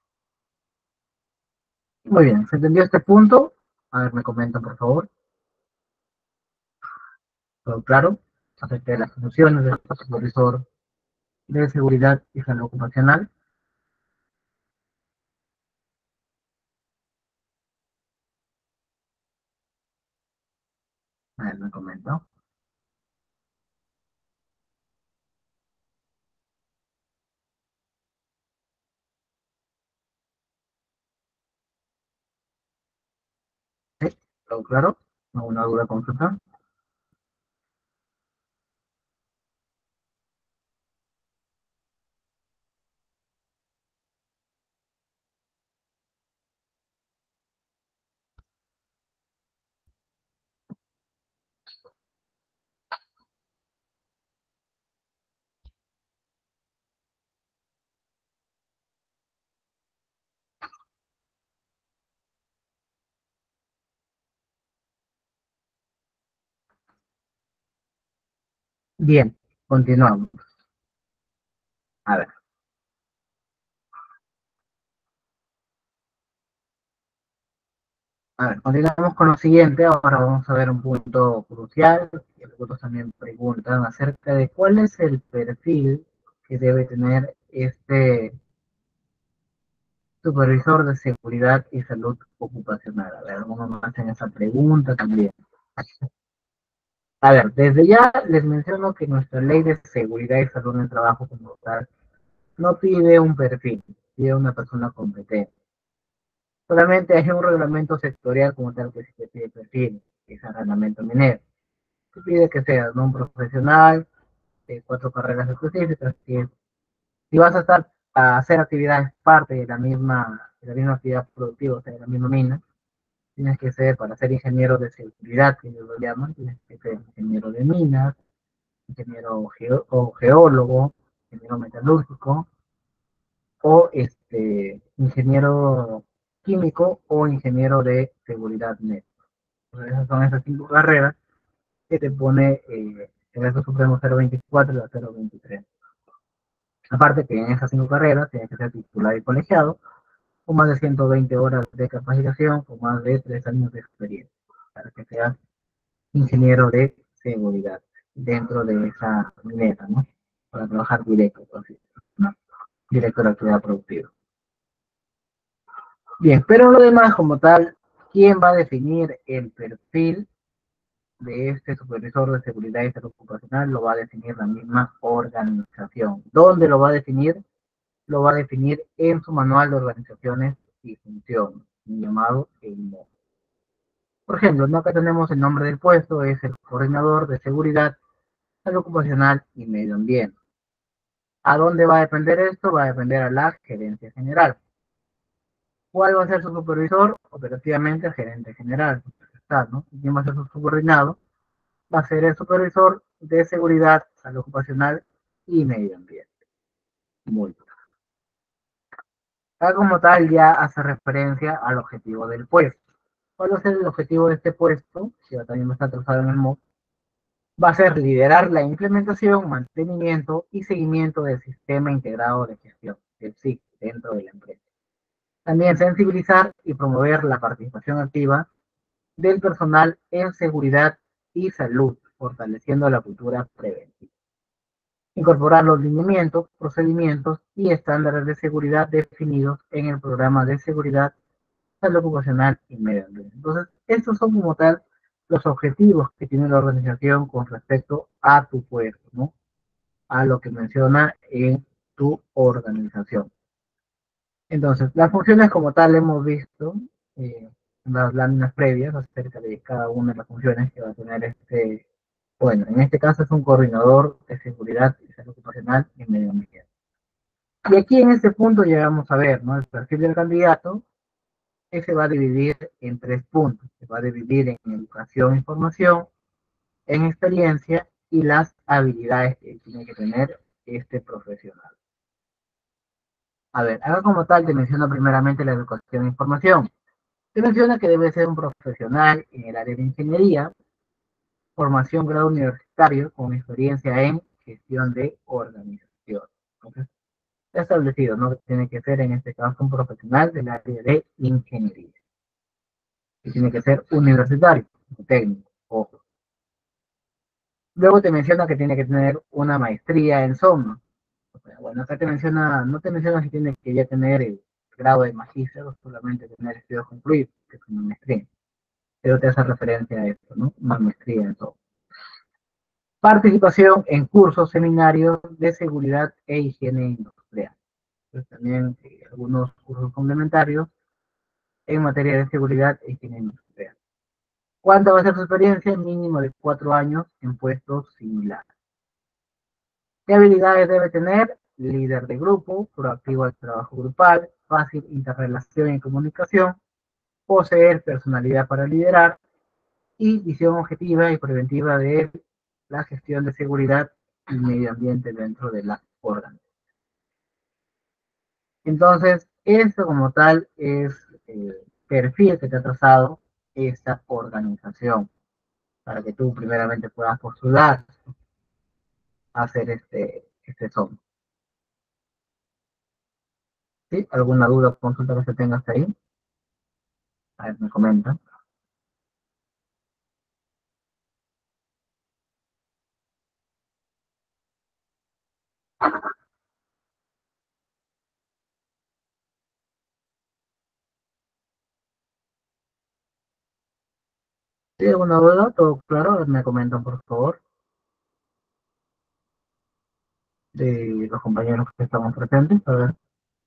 Muy bien, ¿se entendió este punto? A ver, me comentan, por favor. ¿Todo claro? Acerca de las funciones del supervisor de seguridad y salud ocupacional. A ver, me comento. Sí, todo claro. ¿Alguna duda, consulta? Bien, continuamos. A ver, a ver, continuamos con lo siguiente. Ahora vamos a ver un punto crucial. Y algunos también preguntan acerca de cuál es el perfil que debe tener este supervisor de seguridad y salud ocupacional. A ver, algunos me hacen esa pregunta también. A ver, desde ya les menciono que nuestra ley de seguridad y salud en el trabajo como tal no pide un perfil, pide una persona competente. Solamente hay un reglamento sectorial como tal que sí te pide perfil, que es el reglamento minero. Que pide que seas, ¿no?, un profesional de cuatro carreras específicas, que si vas a estar a hacer actividades parte de la misma, de la misma actividad productiva, o sea, de la misma mina, tienes que ser, para ser ingeniero de seguridad, que ellos lo llaman, tienes que ser ingeniero de minas, ingeniero geo, o geólogo, ingeniero metalúrgico, o este, ingeniero químico o ingeniero de seguridad net. Entonces, esas son esas cinco carreras que te pone eh, el Reto Supremo cero veinticuatro y la cero veintitrés. Aparte que en esas cinco carreras tienes que ser titular y colegiado, con más de ciento veinte horas de capacitación, con más de tres años de experiencia, para que seas ingeniero de seguridad dentro de esa minera, ¿no? Para trabajar directo, así, ¿no? Directo de la actividad productiva. Bien, pero lo demás como tal, ¿quién va a definir el perfil de este supervisor de seguridad y salud ocupacional? Lo va a definir la misma organización. ¿Dónde lo va a definir? Lo va a definir en su manual de organizaciones y funciones, llamado el M O. Por ejemplo, ¿no? Acá tenemos el nombre del puesto, es el coordinador de seguridad, salud ocupacional y medio ambiente. ¿A dónde va a depender esto? Va a depender a la gerencia general. ¿Cuál va a ser su supervisor? Operativamente el gerente general. Está, ¿no? ¿Quién va a ser su subordinado? Va a ser el supervisor de seguridad, salud ocupacional y medio ambiente. Muy bien. Acá como tal ya hace referencia al objetivo del puesto. ¿Cuál va a ser el objetivo de este puesto? Que también está trazado en el M O. Va a ser liderar la implementación, mantenimiento y seguimiento del sistema integrado de gestión, del S I C, dentro de la empresa. También sensibilizar y promover la participación activa del personal en seguridad y salud, fortaleciendo la cultura preventiva. Incorporar los lineamientos, procedimientos y estándares de seguridad definidos en el programa de seguridad, salud ocupacional y medio ambiente. Entonces, estos son como tal los objetivos que tiene la organización con respecto a tu puesto, ¿no? A lo que menciona en tu organización. Entonces, las funciones como tal hemos visto eh, en las láminas previas acerca de cada una de las funciones que va a tener este, bueno, en este caso es un coordinador de seguridad y salud ocupacional y medio ambiente. Y aquí en este punto llegamos a ver, ¿no? El perfil del candidato, que se va a dividir en tres puntos. Se va a dividir en educación e información, en experiencia y las habilidades que tiene que tener este profesional. A ver, acá como tal te menciona primeramente la educación e información. Se menciona que debe ser un profesional en el área de ingeniería, formación grado universitario con experiencia en gestión de organización. Entonces, está establecido, ¿no? Que tiene que ser en este caso un profesional del área de ingeniería. Y tiene que ser universitario, técnico, ojo. Luego te menciona que tiene que tener una maestría en SOMA. O sea, bueno, acá te menciona, no te menciona si tiene que ya tener el grado de magíster o solamente tener estudios concluidos, que es una maestría. pero te hace referencia a esto, ¿no? Una maestría en todo. Participación en cursos, seminarios de seguridad e higiene industrial. Pues también eh, algunos cursos complementarios en materia de seguridad e higiene industrial. ¿Cuánto va a ser su experiencia? Mínimo de cuatro años en puestos similares. ¿Qué habilidades debe tener? Líder de grupo, proactivo al trabajo grupal, fácil interrelación y comunicación, poseer personalidad para liderar y visión objetiva y preventiva de la gestión de seguridad y medio ambiente dentro de la organización. Entonces, esto como tal es el perfil que te ha trazado esta organización para que tú primeramente puedas postular a hacer este, este son. ¿Sí? ¿Alguna duda o consulta que se tenga hasta ahí? A ver, me comenta. ¿Sí? ¿Alguna duda? ¿Todo claro? A ver, me comentan, por favor, de los compañeros que estamos presentes. A ver,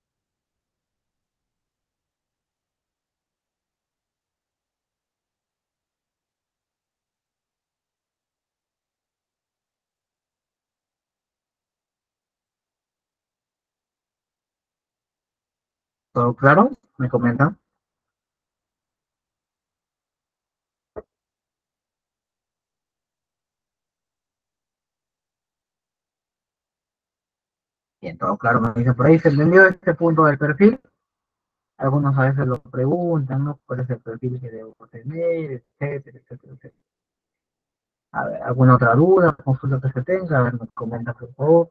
¿todo claro? Me comentan. Bien, todo claro, me dice por ahí. ¿Se entendió este punto del perfil? Algunos a veces lo preguntan, ¿no? ¿Cuál es el perfil que debo tener? Etcétera, etcétera, etcétera. A ver, ¿alguna otra duda, consulta que se tenga? A ver, me comenta, por favor.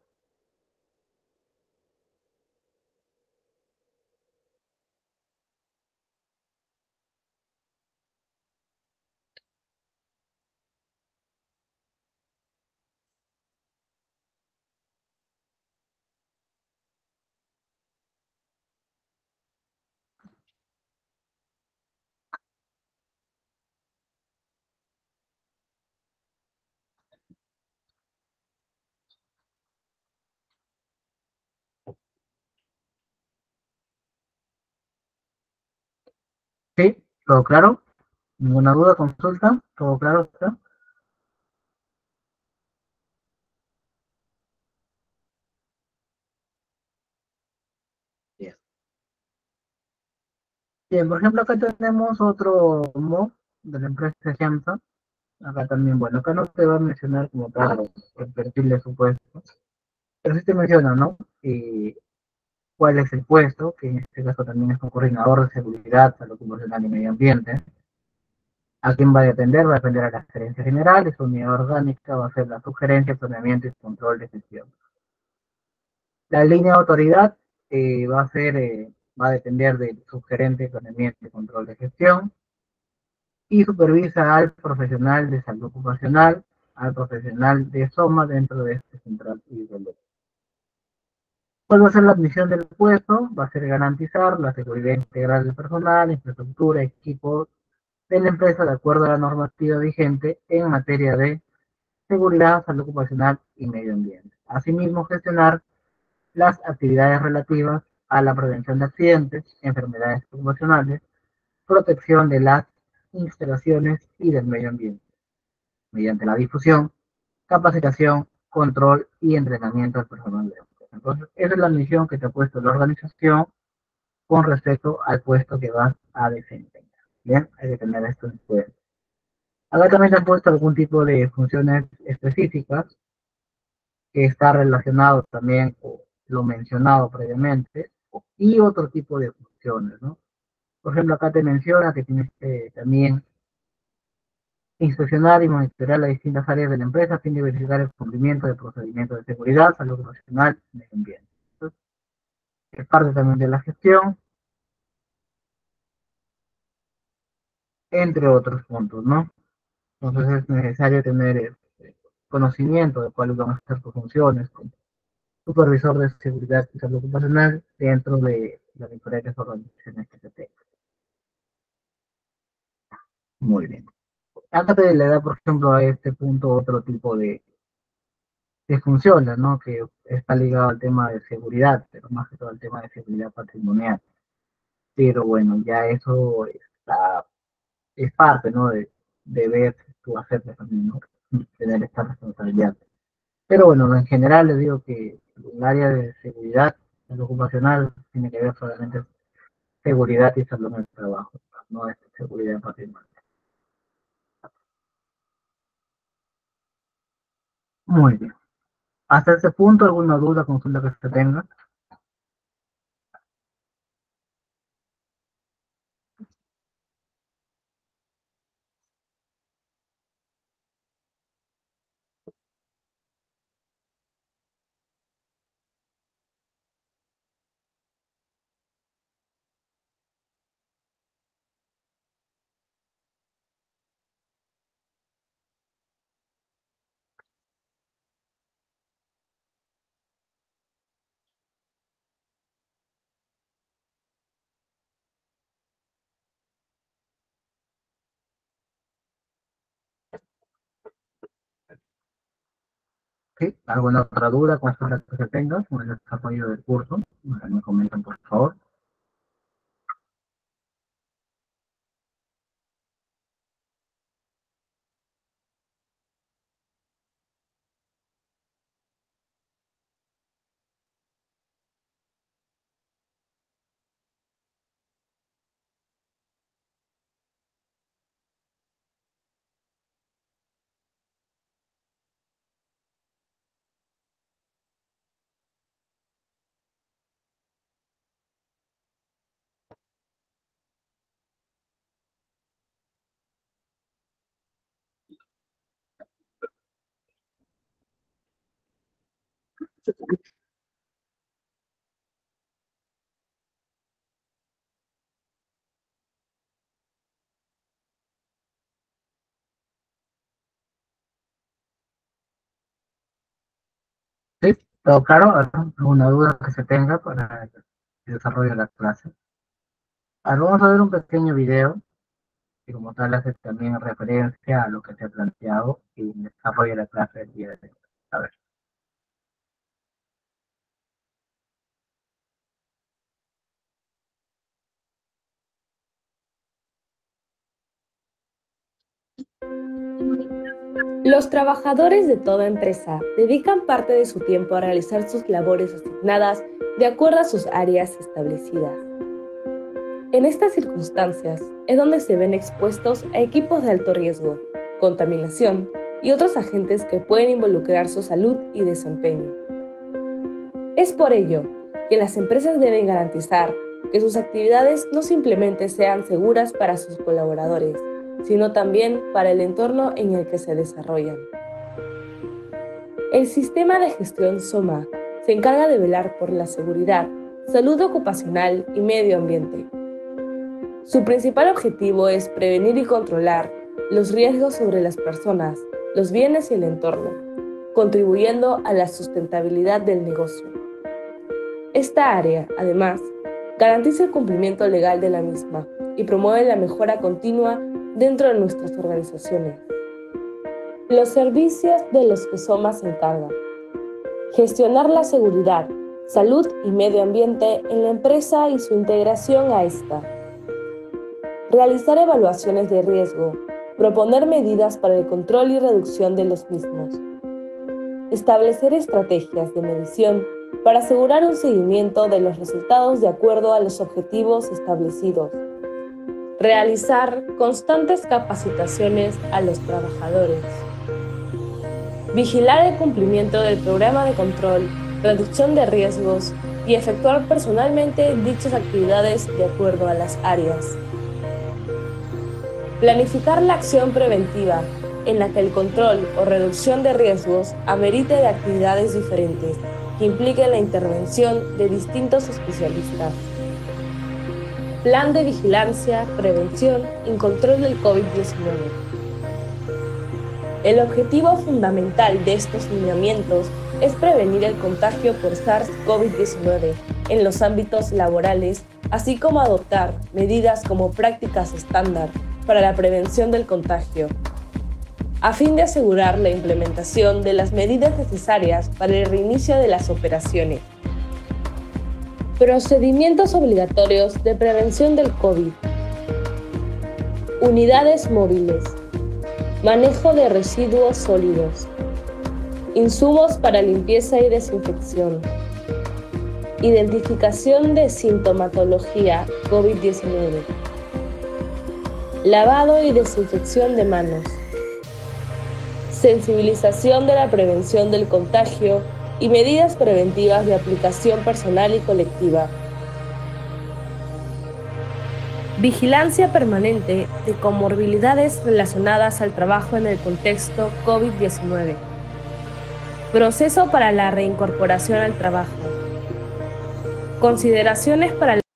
¿Sí? ¿Todo claro? ¿Ninguna duda, consulta? ¿Todo claro? ¿Está? Bien. Bien, por ejemplo, acá tenemos otro mo de la empresa Gemsa. Acá también, bueno, acá no te va a mencionar como tal el perfil de su puesto, pero sí te menciona, ¿no? Y cuál es el puesto, que en este caso también es un coordinador de seguridad, salud ocupacional y medio ambiente. ¿A quién va a depender? Va a depender a la gerencia general, y su unidad orgánica va a ser la sugerencia, planeamiento y control de gestión. La línea de autoridad eh, va a ser, eh, va a depender del subgerente, planeamiento y control de gestión, y supervisa al profesional de salud ocupacional, al profesional de SOMA dentro de este central y de. ¿Cuál va a ser la misión del puesto? Va a ser garantizar la seguridad integral del personal, infraestructura, equipos de la empresa de acuerdo a la normativa vigente en materia de seguridad, salud ocupacional y medio ambiente. Asimismo, gestionar las actividades relativas a la prevención de accidentes, enfermedades ocupacionales, protección de las instalaciones y del medio ambiente, mediante la difusión, capacitación, control y entrenamiento del personal de empresa. Entonces, esa es la misión que te ha puesto la organización con respecto al puesto que vas a desempeñar. Bien, hay que tener esto en cuenta. Acá también te han puesto algún tipo de funciones específicas que está relacionado también con lo mencionado previamente y otro tipo de funciones, ¿no? Por ejemplo, acá te menciona que tienes que también inspeccionar y monitorear las distintas áreas de la empresa a fin de verificar el cumplimiento de procedimientos de seguridad, salud nacional y medio ambiente. Entonces, es parte también de la gestión, entre otros puntos, ¿no? Entonces es necesario tener este, conocimiento de cuáles van a ser tus funciones como supervisor de seguridad y salud ocupacional dentro de las diferentes organizaciones que se tengan. Muy bien. Acá te le da, por ejemplo, a este punto otro tipo de, de funciones, ¿no? Que está ligado al tema de seguridad, pero más que todo al tema de seguridad patrimonial. Pero bueno, ya eso está, es parte, ¿no? De, de ver tú hacerlo también, ¿no? Tener esta responsabilidad. Pero bueno, en general les digo que el área de seguridad salud ocupacional tiene que ver solamente seguridad y salud en el trabajo, no es seguridad patrimonial. Muy bien. Hasta ese punto, ¿alguna duda, consulta que se tenga? ¿Sí? ¿Alguna otra duda, consulta que se tenga con el desarrollo del curso? Me comentan, por favor. ¿Sí? ¿Todo claro? ¿Alguna duda que se tenga para el desarrollo de la clase? Ahora vamos a ver un pequeño video que como tal hace también referencia a lo que se ha planteado y el desarrollo de la clase del día de hoy. A ver. Los trabajadores de toda empresa dedican parte de su tiempo a realizar sus labores asignadas de acuerdo a sus áreas establecidas. En estas circunstancias es donde se ven expuestos a equipos de alto riesgo, contaminación y otros agentes que pueden involucrar su salud y desempeño. Es por ello que las empresas deben garantizar que sus actividades no simplemente sean seguras para sus colaboradores, sino también para el entorno en el que se desarrollan. El sistema de gestión SOMA se encarga de velar por la seguridad, salud ocupacional y medio ambiente. Su principal objetivo es prevenir y controlar los riesgos sobre las personas, los bienes y el entorno, contribuyendo a la sustentabilidad del negocio. Esta área, además, garantiza el cumplimiento legal de la misma y promueve la mejora continua dentro de nuestras organizaciones. Los servicios de los que SOMA se encarga: gestionar la seguridad, salud y medio ambiente en la empresa y su integración a esta. Realizar evaluaciones de riesgo, proponer medidas para el control y reducción de los mismos. Establecer estrategias de medición para asegurar un seguimiento de los resultados de acuerdo a los objetivos establecidos. Realizar constantes capacitaciones a los trabajadores. Vigilar el cumplimiento del programa de control, reducción de riesgos y efectuar personalmente dichas actividades de acuerdo a las áreas. Planificar la acción preventiva, en la que el control o reducción de riesgos amerite de actividades diferentes que impliquen la intervención de distintos especialistas. Plan de vigilancia, prevención y control del COVID diecinueve. El objetivo fundamental de estos lineamientos es prevenir el contagio por SARS-CoV diecinueve en los ámbitos laborales, así como adoptar medidas como prácticas estándar para la prevención del contagio, a fin de asegurar la implementación de las medidas necesarias para el reinicio de las operaciones. Procedimientos obligatorios de prevención del COVID. Unidades móviles. Manejo de residuos sólidos. Insumos para limpieza y desinfección. Identificación de sintomatología COVID diecinueve. Lavado y desinfección de manos. Sensibilización de la prevención del contagio y medidas preventivas de aplicación personal y colectiva. Vigilancia permanente de comorbilidades relacionadas al trabajo en el contexto COVID diecinueve. Proceso para la reincorporación al trabajo. Consideraciones para el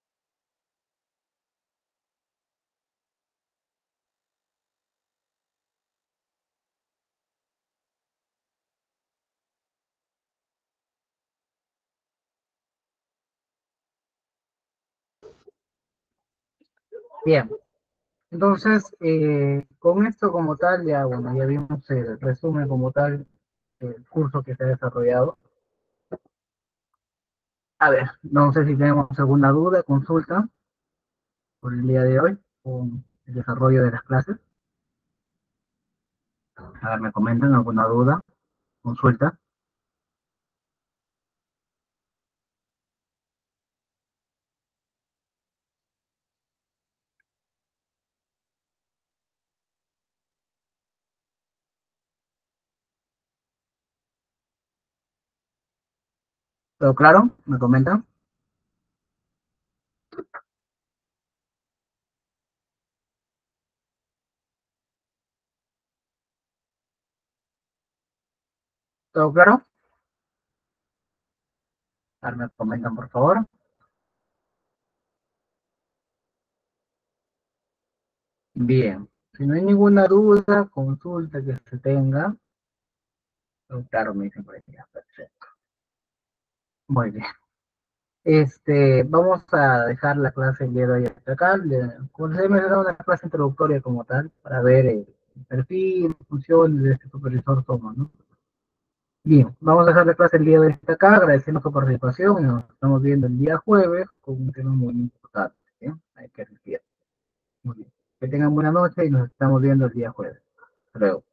Bien, entonces, eh, con esto como tal, ya, bueno, ya vimos el resumen como tal del curso que se ha desarrollado. A ver, no sé si tenemos alguna duda, consulta por el día de hoy, con el desarrollo de las clases. A ver, me comentan alguna duda, consulta. ¿Todo claro? ¿Me comentan? ¿Todo claro? A ver, me comentan, por favor. Bien, si no hay ninguna duda, consulta que se tenga. Todo claro, me dicen por aquí. Ya, perfecto. Muy bien. Este, vamos a dejar la clase el día de hoy hasta acá. Le- Como les he mencionado, una clase introductoria como tal, para ver el perfil, funciones de este supervisor Soma, ¿no? Bien, vamos a dejar la clase el día de hoy hasta acá, agradeciendo su participación y nos estamos viendo el día jueves con un tema muy importante, ¿bien? Hay que decir. Muy bien. Que tengan buena noche y nos estamos viendo el día jueves. Hasta luego.